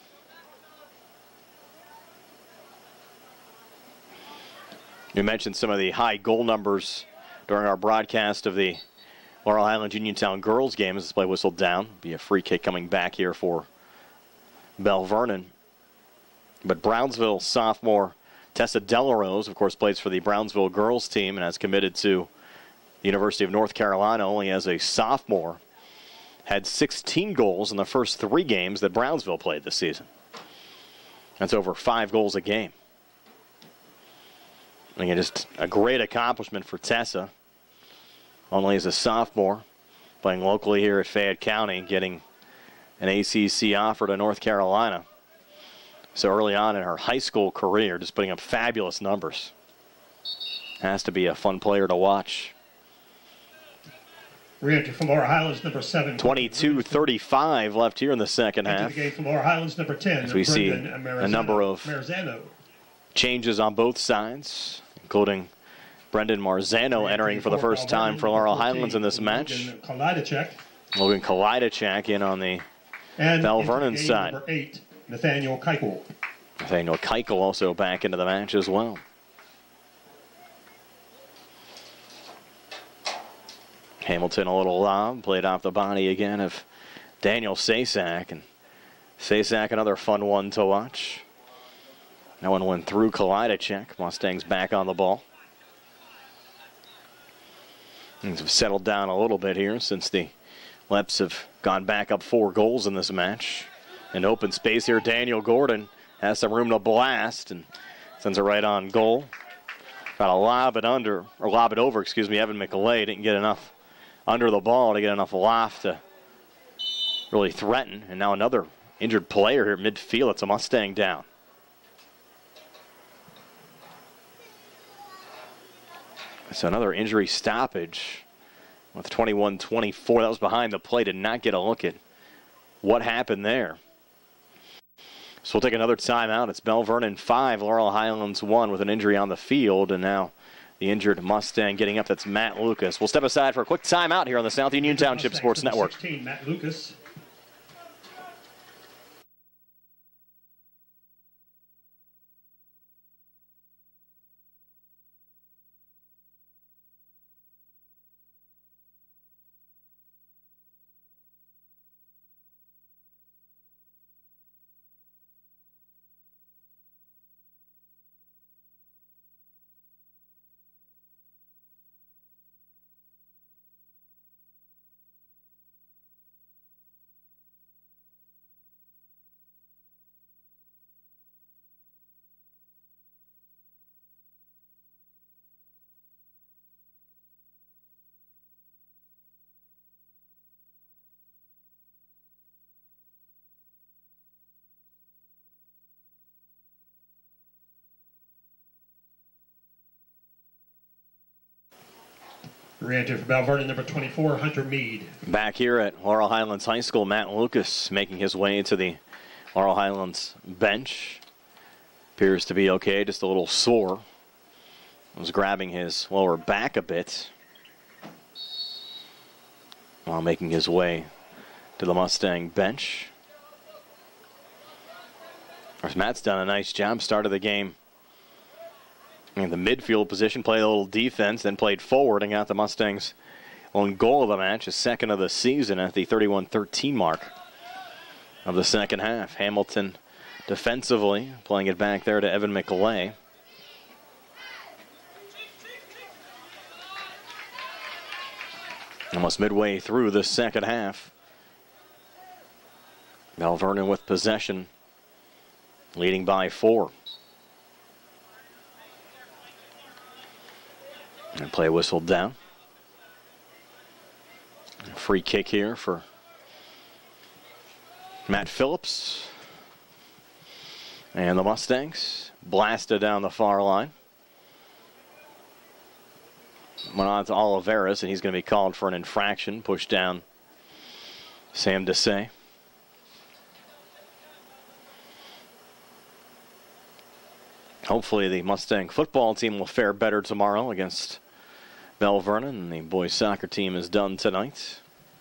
You mentioned some of the high goal numbers during our broadcast of the Laurel Highlands Uniontown girls game as this play whistled down. Be a free kick coming back here for Belle Vernon. But Brownsville sophomore Tessa Delarose, of course, plays for the Brownsville girls team and has committed to the University of North Carolina only as a sophomore. Had sixteen goals in the first three games that Brownsville played this season. That's over five goals a game. Again, just a great accomplishment for Tessa. Only as a sophomore, playing locally here at Fayette County, getting an A C C offer to North Carolina. So early on in her high school career, just putting up fabulous numbers. Has to be a fun player to watch. Reentry from Laurel Highlands, number seven. twenty-two thirty-five left here in the second half. Into the game from Laurel Highlands, number ten. As we see Marizano, a number of Marizano. changes on both sides, including Brendan Marzano entering for the first time for Laurel Highlands in this match. Logan Kalidachek. Logan Kalidachek in on the and Belle Vernon game, side. Number eight, Nathaniel Keichel. Nathaniel Keichel also back into the match as well. Hamilton a little lob, played off the body again of Daniel Sasak. And Sasak, another fun one to watch. That one went through Kalidachek. Mustangs back on the ball. Things have settled down a little bit here since the Leps have gone back up four goals in this match. In open space here, Daniel Gordon has some room to blast and sends it right on goal. Got to lob it under, or lob it over, excuse me. Evan McAlay didn't get enough under the ball to get enough loft to really threaten. And now another injured player here at midfield. It's a Mustang down. So another injury stoppage with twenty-one twenty-four. That was behind the play. Did not get a look at what happened there. So we'll take another timeout. It's Belle Vernon five, Laurel Highlands one with an injury on the field. And now the injured Mustang getting up. That's Matt Lucas. We'll step aside for a quick timeout here on the South Union Township Sports Network. sixteen, Matt Lucas. Re-entry for Belle Vernon, number twenty-four, Hunter Mead. Back here at Laurel Highlands High School, Matt Lucas making his way to the Laurel Highlands bench. Appears to be okay, just a little sore. Was grabbing his lower back a bit while making his way to the Mustang bench. Of course, Matt's done a nice job. Started the game in the midfield position, played a little defense, then played forward and got the Mustangs on goal of the match, a second of the season at the thirty-one thirteen mark of the second half. Hamilton defensively playing it back there to Evan McClay. Almost midway through the second half. Belle Vernon with possession, leading by four. And play whistled down. A free kick here for Matt Phillips. And the Mustangs blasted down the far line. Went on to Oliveras, and he's going to be called for an infraction. Pushed down Sam Desai. Hopefully the Mustang football team will fare better tomorrow against Belle Vernon. The boys soccer team is done tonight.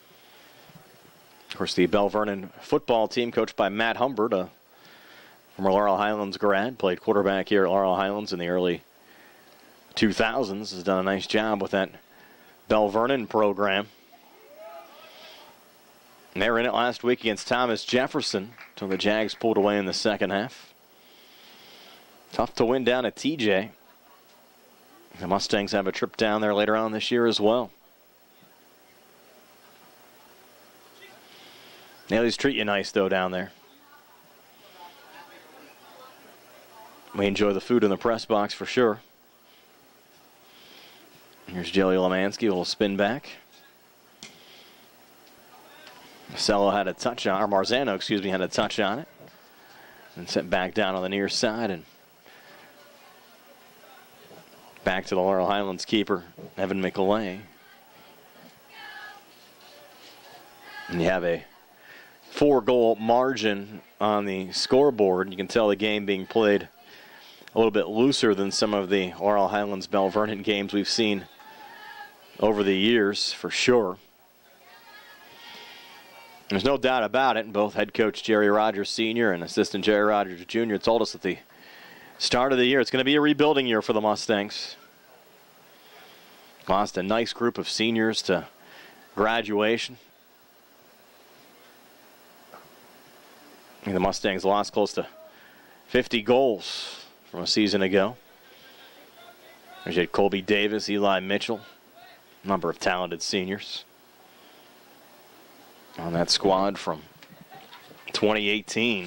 Of course, the Belle Vernon football team, coached by Matt Humbert, a former Laurel Highlands grad, played quarterback here at Laurel Highlands in the early two thousands, has done a nice job with that Belle Vernon program. And they were in it last week against Thomas Jefferson until the Jags pulled away in the second half. Tough to win down at T J. The Mustangs have a trip down there later on this year as well. They always treat you nice, though, down there. We enjoy the food in the press box for sure. Here's Joey Lemansky, a little spin back. Marcelo had a touch on, or Marzano, excuse me, had a touch on it. And sent back down on the near side, and back to the Laurel Highlands keeper, Evan McClay. And you have a four-goal margin on the scoreboard. You can tell the game being played a little bit looser than some of the Laurel Highlands Belle Vernon games we've seen over the years, for sure. There's no doubt about it. Both head coach Jerry Rogers Senior and assistant Jerry Rogers Junior told us at the start of the year it's going to be a rebuilding year for the Mustangs. Lost a nice group of seniors to graduation. And the Mustangs lost close to fifty goals from a season ago. There's you had Colby Davis, Eli Mitchell, a number of talented seniors on that squad from twenty eighteen.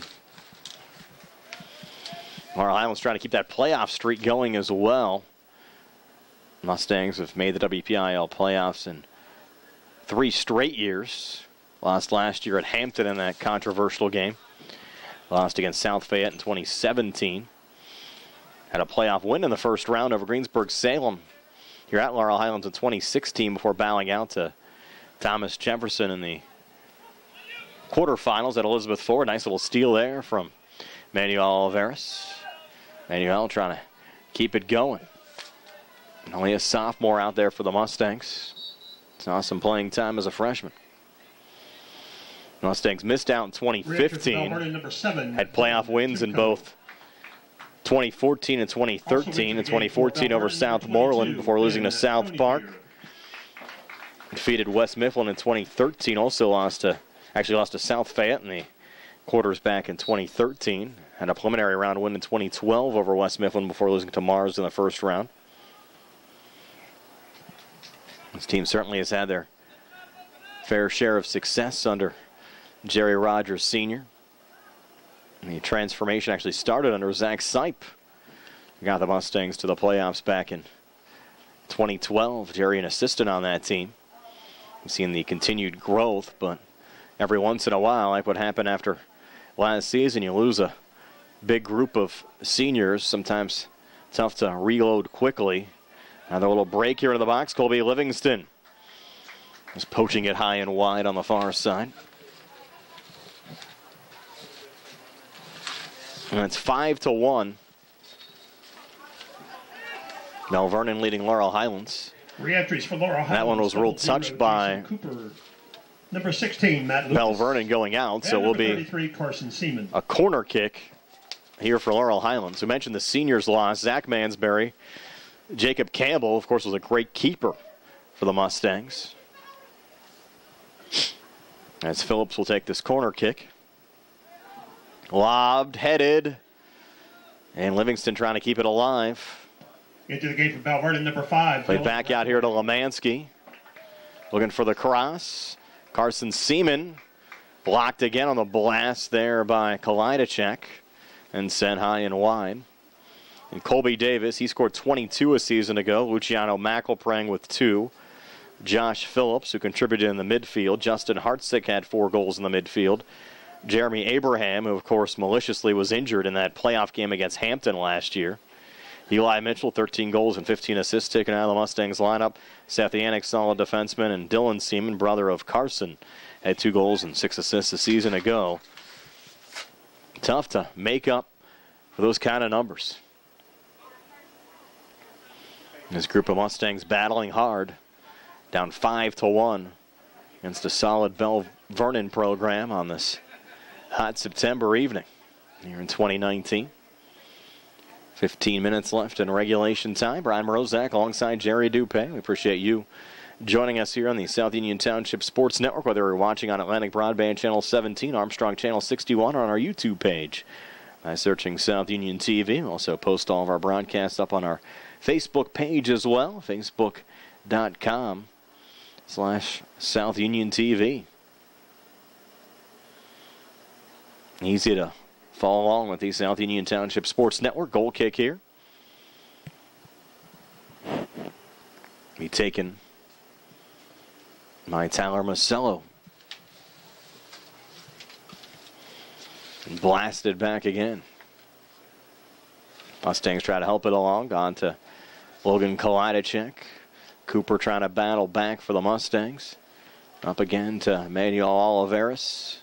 Laurel Highlands trying to keep that playoff streak going as well. Mustangs have made the W P I A L playoffs in three straight years. Lost last year at Hampton in that controversial game. Lost against South Fayette in twenty seventeen. Had a playoff win in the first round over Greensburg-Salem here at Laurel Highlands in twenty sixteen before bowing out to Thomas Jefferson in the quarterfinals at Elizabeth Ford. Nice little steal there from Manuel Oliveras. Manuel trying to keep it going. And only a sophomore out there for the Mustangs. Saw some playing time as a freshman. Mustangs missed out in twenty fifteen. Had playoff wins in both twenty fourteen and twenty thirteen. In twenty fourteen over Southmoreland before losing to South Park. Defeated West Mifflin in twenty thirteen. Also lost to, actually lost to South Fayette in the quarters back in twenty thirteen. Had a preliminary round win in twenty twelve over West Mifflin before losing to Mars in the first round. This team certainly has had their fair share of success under Jerry Rogers Senior The transformation actually started under Zach Sipe. Got the Mustangs to the playoffs back in twenty twelve. Jerry an assistant on that team. We've seen the continued growth, but every once in a while, like what happened after last season, you lose a big group of seniors. Sometimes tough to reload quickly. Another little break here in the box. Colby Livingston is poaching it high and wide on the far side. And it's five to one. Belle Vernon leading Laurel Highlands. Re-entries for Laurel Highlands. That one was ruled touched by Cooper. Number sixteen, Matt Lucas. Belle Vernon going out, so and will number be thirty-three, Carson Seaman. A corner kick here for Laurel Highlands. We mentioned the seniors lost. Zach Mansberry, Jacob Campbell, of course, was a great keeper for the Mustangs. As Phillips will take this corner kick. Lobbed, headed, and Livingston trying to keep it alive. Into the gate for Belle Vernon, number five. Played back out here to Lemansky. Looking for the cross. Carson Seaman blocked again on the blast there by Kalidachek and sent high and wide. And Colby Davis, he scored twenty-two a season ago. Luciano McElprang with two. Josh Phillips, who contributed in the midfield. Justin Hartsick had four goals in the midfield. Jeremy Abraham, who, of course, maliciously was injured in that playoff game against Hampton last year. Eli Mitchell, thirteen goals and fifteen assists taken out of the Mustangs lineup. Seth Yannick, solid defenseman. And Dylan Seaman, brother of Carson, had two goals and six assists a season ago. Tough to make up for those kind of numbers. This group of Mustangs battling hard. Down five to one against a solid Belle Vernon program on this hot September evening here in twenty nineteen. fifteen minutes left in regulation time. Brian Morozak alongside Jerry Dupay. We appreciate you joining us here on the South Union Township Sports Network, whether you're watching on Atlantic Broadband Channel seventeen, Armstrong Channel sixty-one, or on our YouTube page by searching South Union T V. We also post all of our broadcasts up on our Facebook page as well, facebook.com slash South Union T V. Easy to follow along with the South Union Township Sports Network. Goal kick here. Be taken by Tyler Masello. And blasted back again. Mustangs try to help it along. On to Logan Kalidachek. Cooper trying to battle back for the Mustangs. Up again to Manuel Oliveras.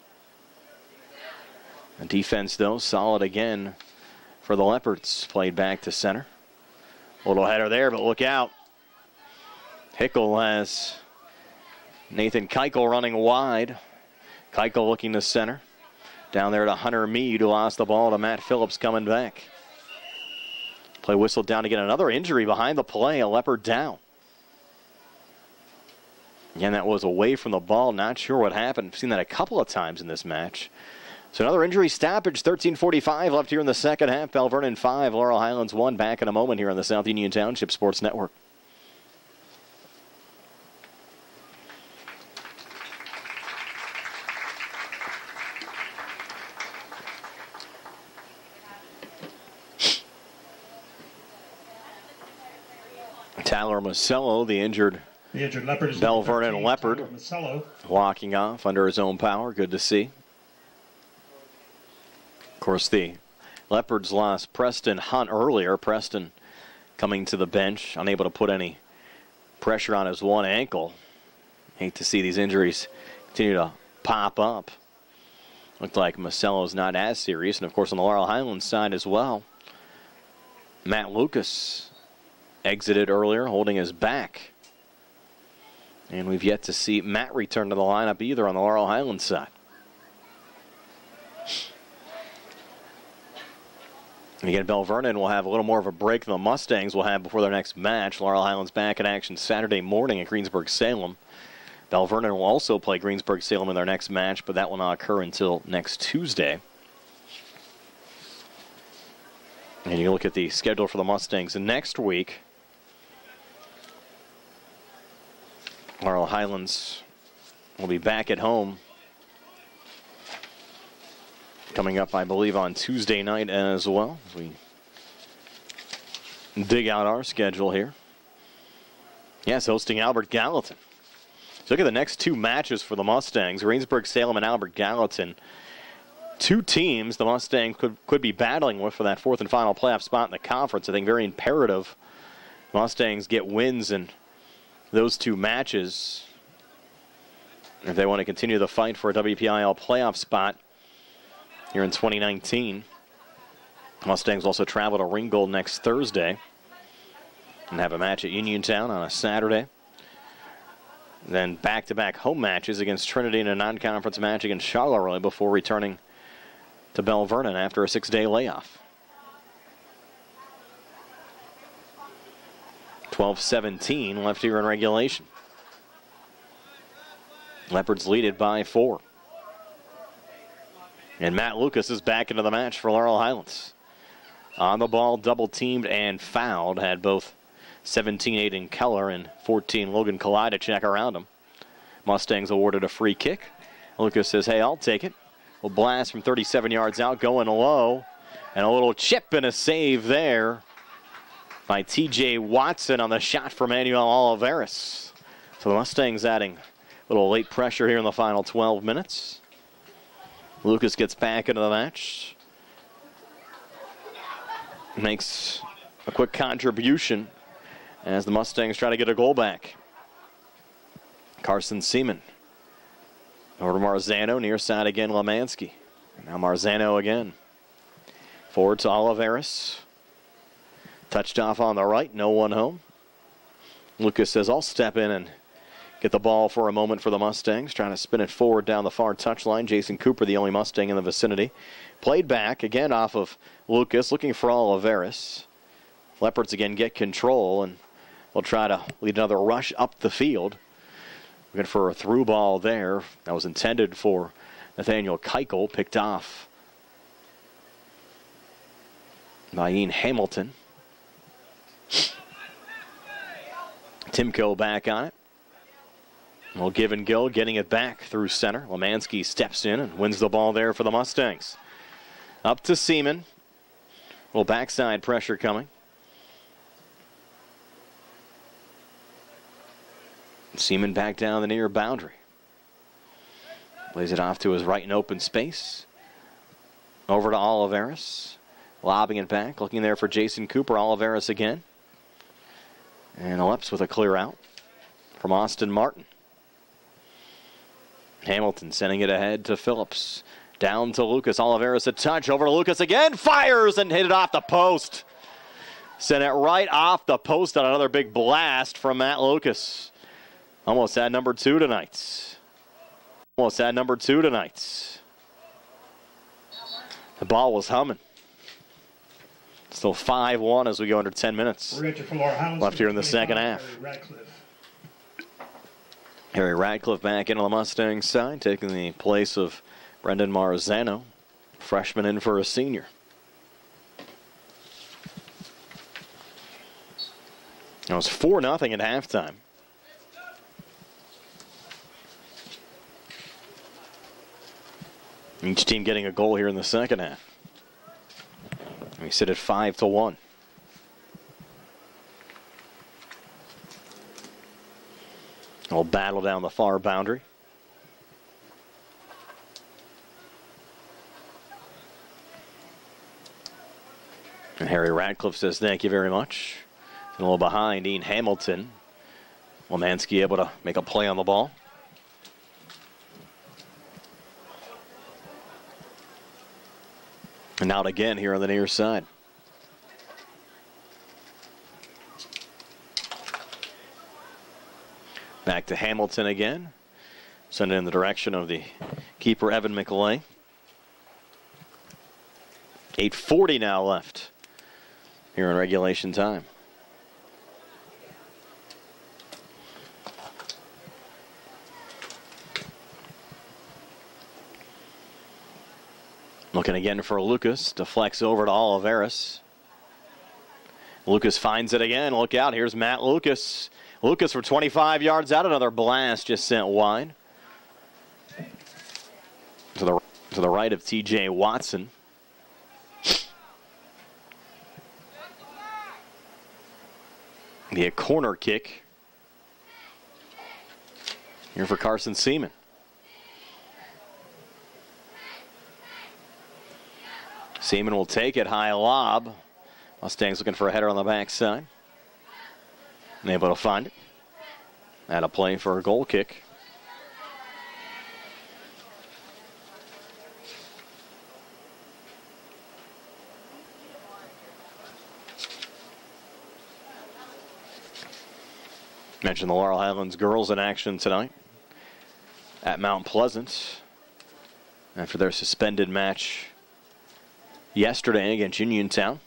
The defense, though, solid again for the Leopards. Played back to center. Little header there, but look out. Hickel has Nathan Keuchel running wide. Keuchel looking to center. Down there to Hunter Mead, who lost the ball to Matt Phillips coming back. Play whistled down to get another injury behind the play. A Leopard down. Again, that was away from the ball. Not sure what happened. I've seen that a couple of times in this match. So another injury stoppage. thirteen forty-five left here in the second half. Belle Vernon five, Laurel Highlands one. Back in a moment here on the South Union Township Sports Network. Tyler Masello, the injured, the injured Leopard, Belle Vernon Leopard, walking off under his own power. Good to see. Of course, the Leopards lost Preston Hunt earlier. Preston coming to the bench, unable to put any pressure on his one ankle. Hate to see these injuries continue to pop up. Looked like Masello's not as serious. And, of course, on the Laurel Highlands side as well, Matt Lucas exited earlier, holding his back. And we've yet to see Matt return to the lineup either on the Laurel Highlands side. And again, Belle Vernon will have a little more of a break than the Mustangs will have before their next match. Laurel Highlands back in action Saturday morning at Greensburg-Salem. Belle Vernon will also play Greensburg-Salem in their next match, but that will not occur until next Tuesday. And you look at the schedule for the Mustangs next week. Laurel Highlands will be back at home coming up, I believe, on Tuesday night as well. As we dig out our schedule here. Yes, hosting Albert Gallatin. So look at the next two matches for the Mustangs. Greensburg-Salem and Albert Gallatin. Two teams the Mustangs could, could be battling with for that fourth and final playoff spot in the conference. I think very imperative Mustangs get wins in those two matches if they want to continue the fight for a W P I A L playoff spot here in twenty nineteen. Mustangs also travel to Ringgold next Thursday and have a match at Uniontown on a Saturday. Then back-to-back home matches against Trinity and a non-conference match against Charleroi before returning to Belle Vernon after a six-day layoff. twelve seventeen left here in regulation. Leopards lead it by four. And Matt Lucas is back into the match for Laurel Highlands. On the ball, double teamed and fouled. Had both seventeen Aiden Keller and fourteen Logan Kalai to check around him. Mustangs awarded a free kick. Lucas says, hey, I'll take it. We'll blast from thirty-seven yards out, going low. And a little chip and a save there by T J Watson on the shot for Manuel Oliveras. So the Mustangs adding a little late pressure here in the final twelve minutes. Lucas gets back into the match. Makes a quick contribution as the Mustangs try to get a goal back. Carson Seaman over to Marzano, near side again, Lemansky. Now Marzano again. Forward to Oliveras. Touched off on the right, no one home. Lucas says, I'll step in and get the ball for a moment for the Mustangs. Trying to spin it forward down the far touchline. Jason Cooper, the only Mustang in the vicinity. Played back, again off of Lucas, looking for Oliveras. Leopards again get control, and we'll try to lead another rush up the field. Looking for a through ball there. That was intended for Nathaniel Keuchel, picked off by Ian Hamilton. Timko back on it. Well, give and go, getting it back through center. Lemansky steps in and wins the ball there for the Mustangs. Up to Seaman. A little backside pressure coming. Seaman back down the near boundary. Lays it off to his right in open space. Over to Oliveras. Lobbing it back. Looking there for Jason Cooper. Oliveras again. And Aleps with a clear out from Austin Martin. Hamilton sending it ahead to Phillips. Down to Lucas. Oliveras a touch. Over to Lucas again. Fires and hit it off the post. Sent it right off the post on another big blast from Matt Lucas. Almost at number two tonight. Almost at number two tonight. The ball was humming. Still five one as we go under ten minutes left here in the second half. Harry Radcliffe back into the Mustangs side, taking the place of Brendan Marzano, freshman in for a senior. It was four nothing at halftime. Each team getting a goal here in the second half. We sit at five to one. A little battle down the far boundary. And Harry Radcliffe says thank you very much. And a little behind, Ian Hamilton. Lemansky able to make a play on the ball. And out again here on the near side. Back to Hamilton again. Send it in the direction of the keeper, Evan McLean. eight forty now left here in regulation time. Looking again for Lucas. Deflects over to Oliveras. Lucas finds it again. Look out. Here's Matt Lucas. Lucas for twenty-five yards out. Another blast just sent wide. To the, to the right of T J Watson. Be a corner kick here for Carson Seaman. Seaman will take it, high lob. Mustangs looking for a header on the backside. And able to find it. Add a play for a goal kick. Mentioned the Laurel Highlands girls in action tonight at Mount Pleasant after their suspended match yesterday against Uniontown.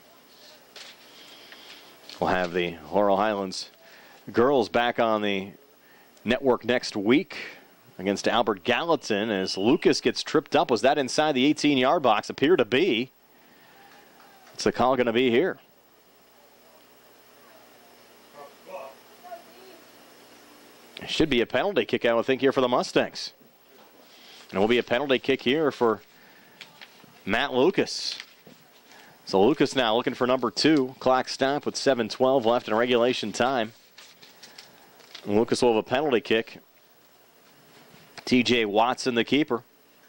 We'll have the Laurel Highlands girls back on the network next week against Albert Gallatin as Lucas gets tripped up. Was that inside the eighteen-yard box? Appeared to be. What's the call going to be here? It should be a penalty kick, I would think, here for the Mustangs. And it will be a penalty kick here for Matt Lucas. So Lucas now looking for number two. Clock stop with seven twelve left in regulation time. And Lucas will have a penalty kick. T J Watson, the keeper.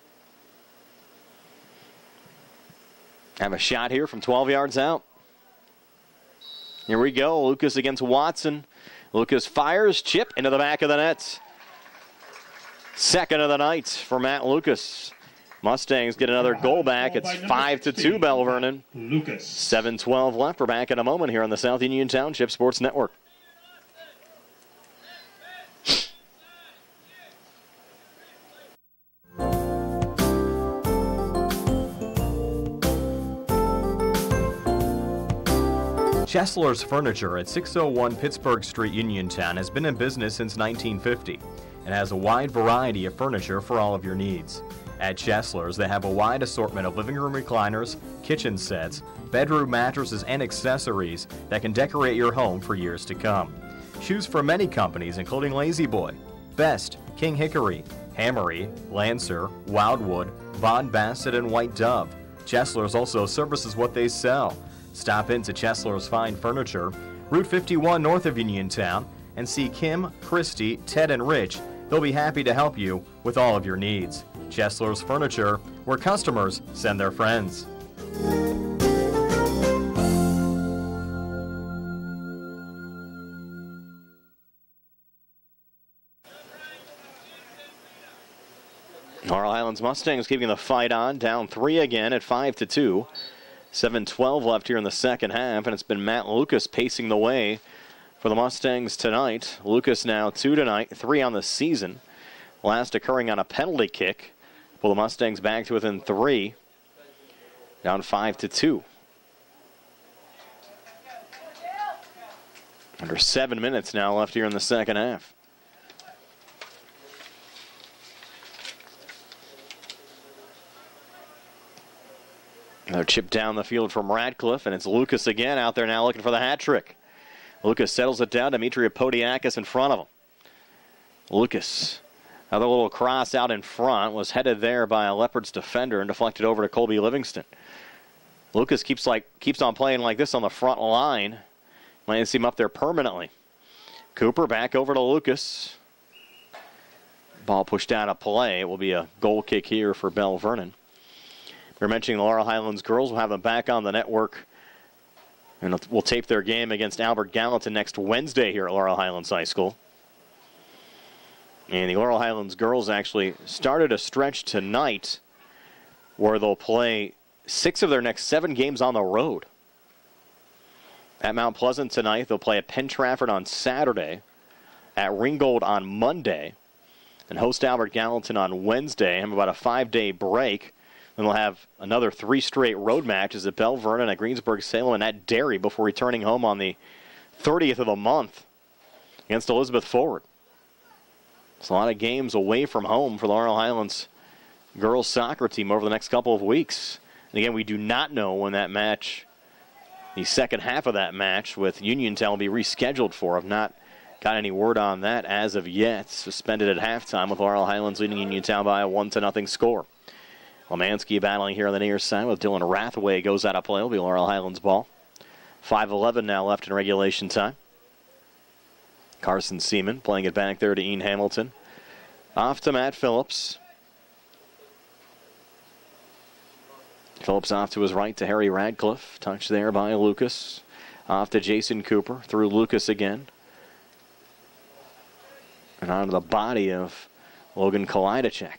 Have a shot here from twelve yards out. Here we go. Lucas against Watson. Lucas fires, chip into the back of the net. Second of the night for Matt Lucas. Mustangs get another goal back. It's five to two, Belle Vernon. Lucas. seven twelve left. We're back in a moment here on the South Union Township Sports Network. Chesler's Furniture at six oh one Pittsburgh Street, Uniontown has been in business since nineteen fifty and has a wide variety of furniture for all of your needs. At Chesler's, they have a wide assortment of living room recliners, kitchen sets, bedroom mattresses, and accessories that can decorate your home for years to come. Choose from many companies including Lazy Boy, Best, King Hickory, Hammery, Lancer, Wildwood, Von Bassett, and White Dove. Chesler's also services what they sell. Stop into Chesler's Fine Furniture, Route fifty-one north of Uniontown, and see Kim, Christy, Ted, and Rich. They'll be happy to help you with all of your needs. Chesler's Furniture, where customers send their friends. Laurel Highlands Mustangs keeping the fight on, down three again at five to two. seven twelve left here in the second half, and it's been Matt Lucas pacing the way for the Mustangs tonight. Lucas now two tonight, three on the season. Last occurring on a penalty kick. Pull the Mustangs back to within three. Down five to two. Under seven minutes now left here in the second half. Another chip down the field from Radcliffe, and it's Lucas again out there now looking for the hat trick. Lucas settles it down. Demetria Podiakis in front of him. Lucas, another little cross out in front, was headed there by a Leopards defender and deflected over to Colby Livingston. Lucas keeps like keeps on playing like this on the front line. Might see him up there permanently. Cooper back over to Lucas. Ball pushed out of play. It will be a goal kick here for Belle Vernon. We're mentioning the Laurel Highlands girls. We'll have them back on the network. And we'll tape their game against Albert Gallatin next Wednesday here at Laurel Highlands High School. And the Laurel Highlands girls actually started a stretch tonight where they'll play six of their next seven games on the road. At Mount Pleasant tonight, they'll play at Penn Trafford on Saturday, at Ringgold on Monday, and host Albert Gallatin on Wednesday. Have about a five-day break. Then we'll have another three straight road matches at Belle Vernon, at Greensburg, Salem, and at Derry before returning home on the thirtieth of the month against Elizabeth Forward. It's a lot of games away from home for the Laurel Highlands girls soccer team over the next couple of weeks. And again, we do not know when that match, the second half of that match with Uniontown, will be rescheduled for. I've not got any word on that as of yet. Suspended at halftime with Laurel Highlands leading Uniontown by a one to nothing score. Lemansky battling here on the near side with Dylan Rathaway goes out of play. It'll be Laurel Highlands ball. five eleven now left in regulation time. Carson Seaman playing it back there to Ian Hamilton. Off to Matt Phillips. Phillips off to his right to Harry Radcliffe. Touch there by Lucas. Off to Jason Cooper. Through Lucas again. And onto the body of Logan Kalidacek.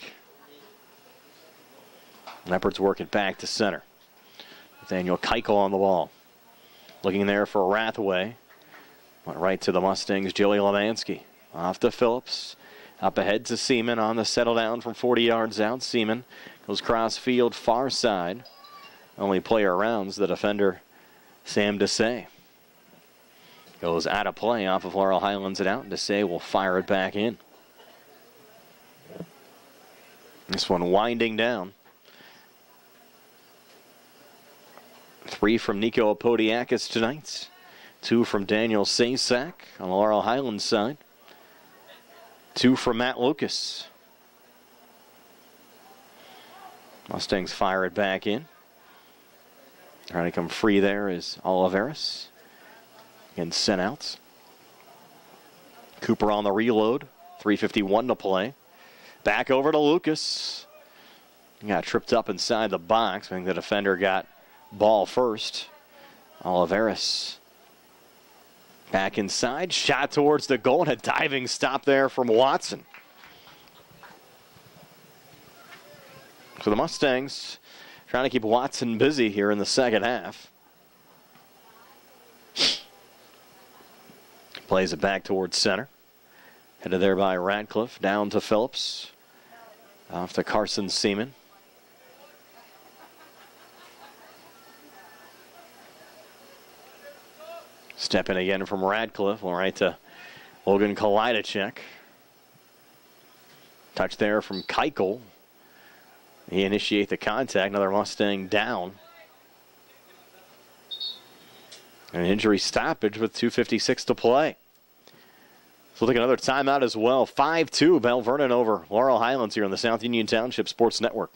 Leopards work it back to center. Nathaniel Keuchel on the ball. Looking there for Rathaway. Went right to the Mustangs, Joey Lemansky. Off to Phillips. Up ahead to Seaman on the settle down from forty yards out. Seaman goes cross field, far side. Only player around is the defender, Sam Desai. Goes out of play off of Laurel Highlands and out, and Desai will fire it back in. This one winding down. Three from Nico Apodiakis tonight. Two from Daniel Sasak on the Laurel Highlands side. Two from Matt Lucas. Mustangs fire it back in. Trying to come free there is Oliveris. Again, sent out. Cooper on the reload. three fifty-one to play. Back over to Lucas. He got tripped up inside the box. I think the defender got ball first. Oliveris back inside. Shot towards the goal and a diving stop there from Watson. So the Mustangs trying to keep Watson busy here in the second half. Plays it back towards center. Headed there by Radcliffe. Down to Phillips. Off to Carson Seaman. Step in again from Radcliffe. All right to Logan Kalidacek. Touch there from Keuchel. He initiate the contact. Another Mustang down. An injury stoppage with two fifty-six to play. So we'll take another timeout as well. five two, Belle Vernon over Laurel Highlands here on the South Union Township Sports Network.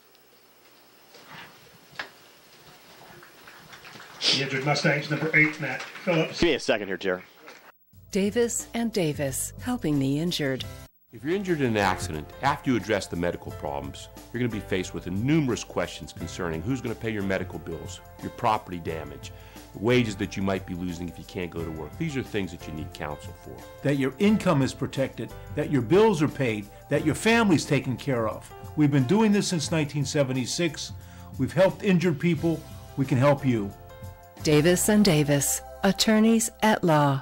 The injured Mustangs, number eight, Matt Phillips. Give me a second here, Jerry. Davis and Davis, helping the injured. If you're injured in an accident, after you address the medical problems, you're going to be faced with numerous questions concerning who's going to pay your medical bills, your property damage, the wages that you might be losing if you can't go to work. These are things that you need counsel for. That your income is protected, that your bills are paid, that your family's taken care of. We've been doing this since nineteen seventy-six. We've helped injured people. We can help you. Davis and Davis, attorneys at law.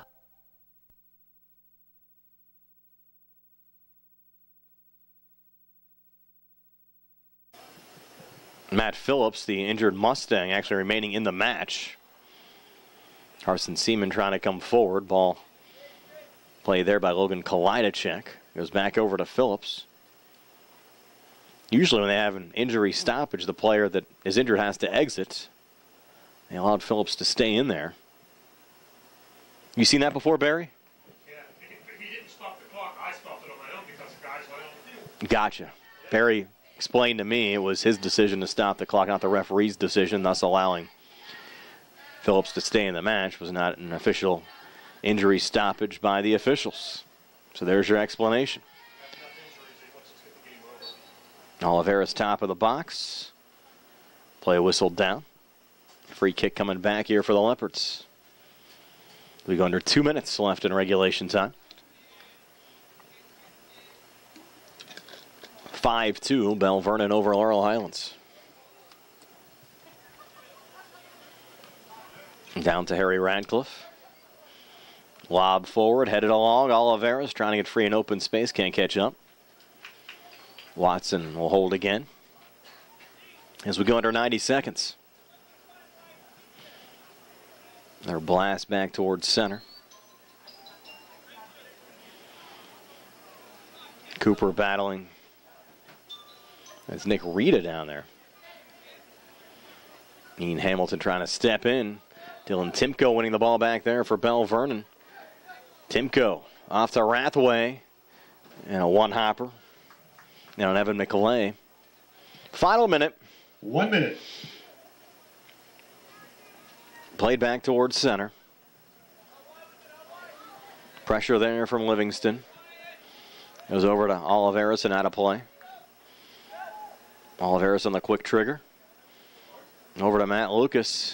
Matt Phillips, the injured Mustang, actually remaining in the match. Carson Seaman trying to come forward. Ball played there by Logan Kalidacek. Goes back over to Phillips. Usually when they have an injury stoppage, the player that is injured has to exit. They allowed Phillips to stay in there. You seen that before, Barry? Yeah, he, he didn't stop the clock. I stopped it on my own because the guys went on the field. Gotcha. Barry explained to me it was his decision to stop the clock, not the referee's decision, thus allowing Phillips to stay in the match. Was not an official injury stoppage by the officials. So there's your explanation. Oliveris top of the box. Play whistled down. Free kick coming back here for the Leopards. We go under two minutes left in regulation time. five two, Belle Vernon over Laurel Highlands. Down to Harry Radcliffe. Lob forward, headed along. Oliveris trying to get free in open space, can't catch up. Watson will hold again as we go under ninety seconds. Their blast back towards center. Cooper battling. That's Nick Rita down there. Ian Hamilton trying to step in. Dylan Timko winning the ball back there for Belle Vernon. Timko off to Rathway. And a one-hopper. Now Evan McCallay. Final minute. One minute. Played back towards center. Pressure there from Livingston. Goes over to Oliveris and out of play. Oliveris on the quick trigger. Over to Matt Lucas.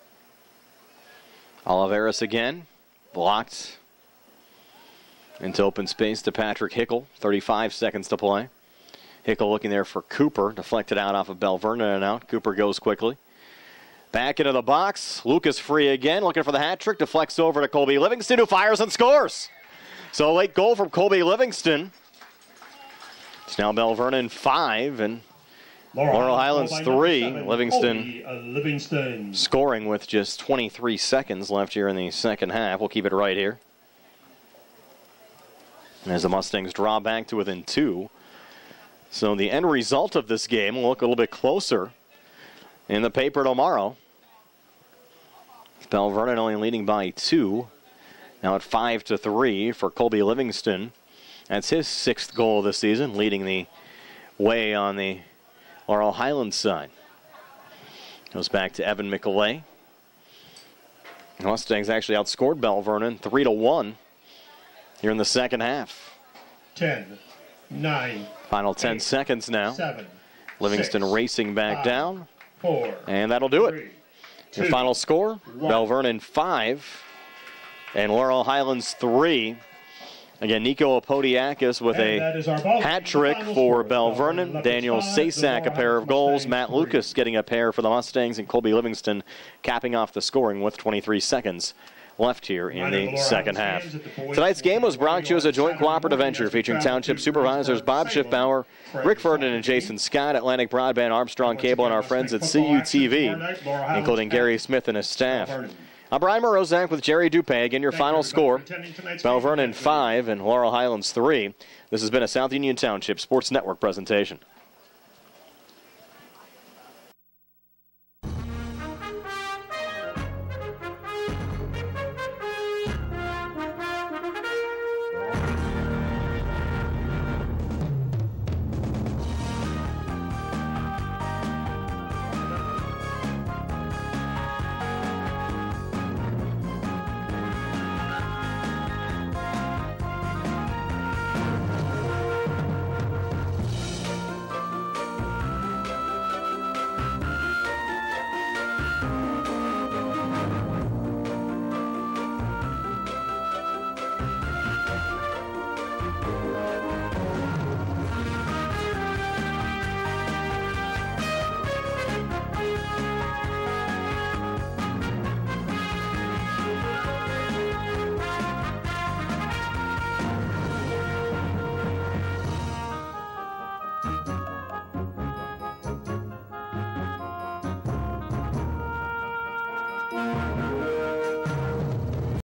Oliveris again. Blocked. Into open space to Patrick Hickel. thirty-five seconds to play. Hickel looking there for Cooper. Deflected out off of Belle Vernon and out. Cooper goes quickly. Back into the box. Lucas free again. Looking for the hat trick. Deflects over to Colby Livingston, who fires and scores. So late goal from Colby Livingston. It's now Belle Vernon five and Laurel Highlands three, Livingston, Livingston scoring with just twenty-three seconds left here in the second half. We'll keep it right here. As the Mustangs draw back to within two. So the end result of this game will look a little bit closer in the paper tomorrow. Belle Vernon only leading by two. Now at five to three for Colby Livingston. That's his sixth goal this season, leading the way on the Laurel Highlands side. Goes back to Evan McAlay. The Mustangs actually outscored Belle Vernon three to one here in the second half. ten, nine. Final ten eight, seconds now. seven, Livingston six, racing back five, down. four, and that'll do three, it. two, Your final score, one. Belle Vernon five and Laurel Highlands three. Again, Nico Apodiakis with And a that is our ball hat game. trick Final for score, Belle Belle Vernon. Vernon Daniel five, the Sasak a Laurel pair of Highlands goals. Mustangs Matt three. Lucas getting a pair for the Mustangs, and Colby Livingston capping off the scoring with twenty-three seconds left here in the second half. Tonight's game was brought to you as a joint cooperative venture featuring Township Supervisors Bob Schiffbauer, Rick Ferdinand, and Jason Scott, Atlantic Broadband, Armstrong Cable, and our friends at C U T V, including Gary Smith and his staff. I'm Brian Morozak with Jerry Dupay. Again, your final score, Belle Vernon five and Laurel Highlands three. This has been a South Union Township Sports Network presentation.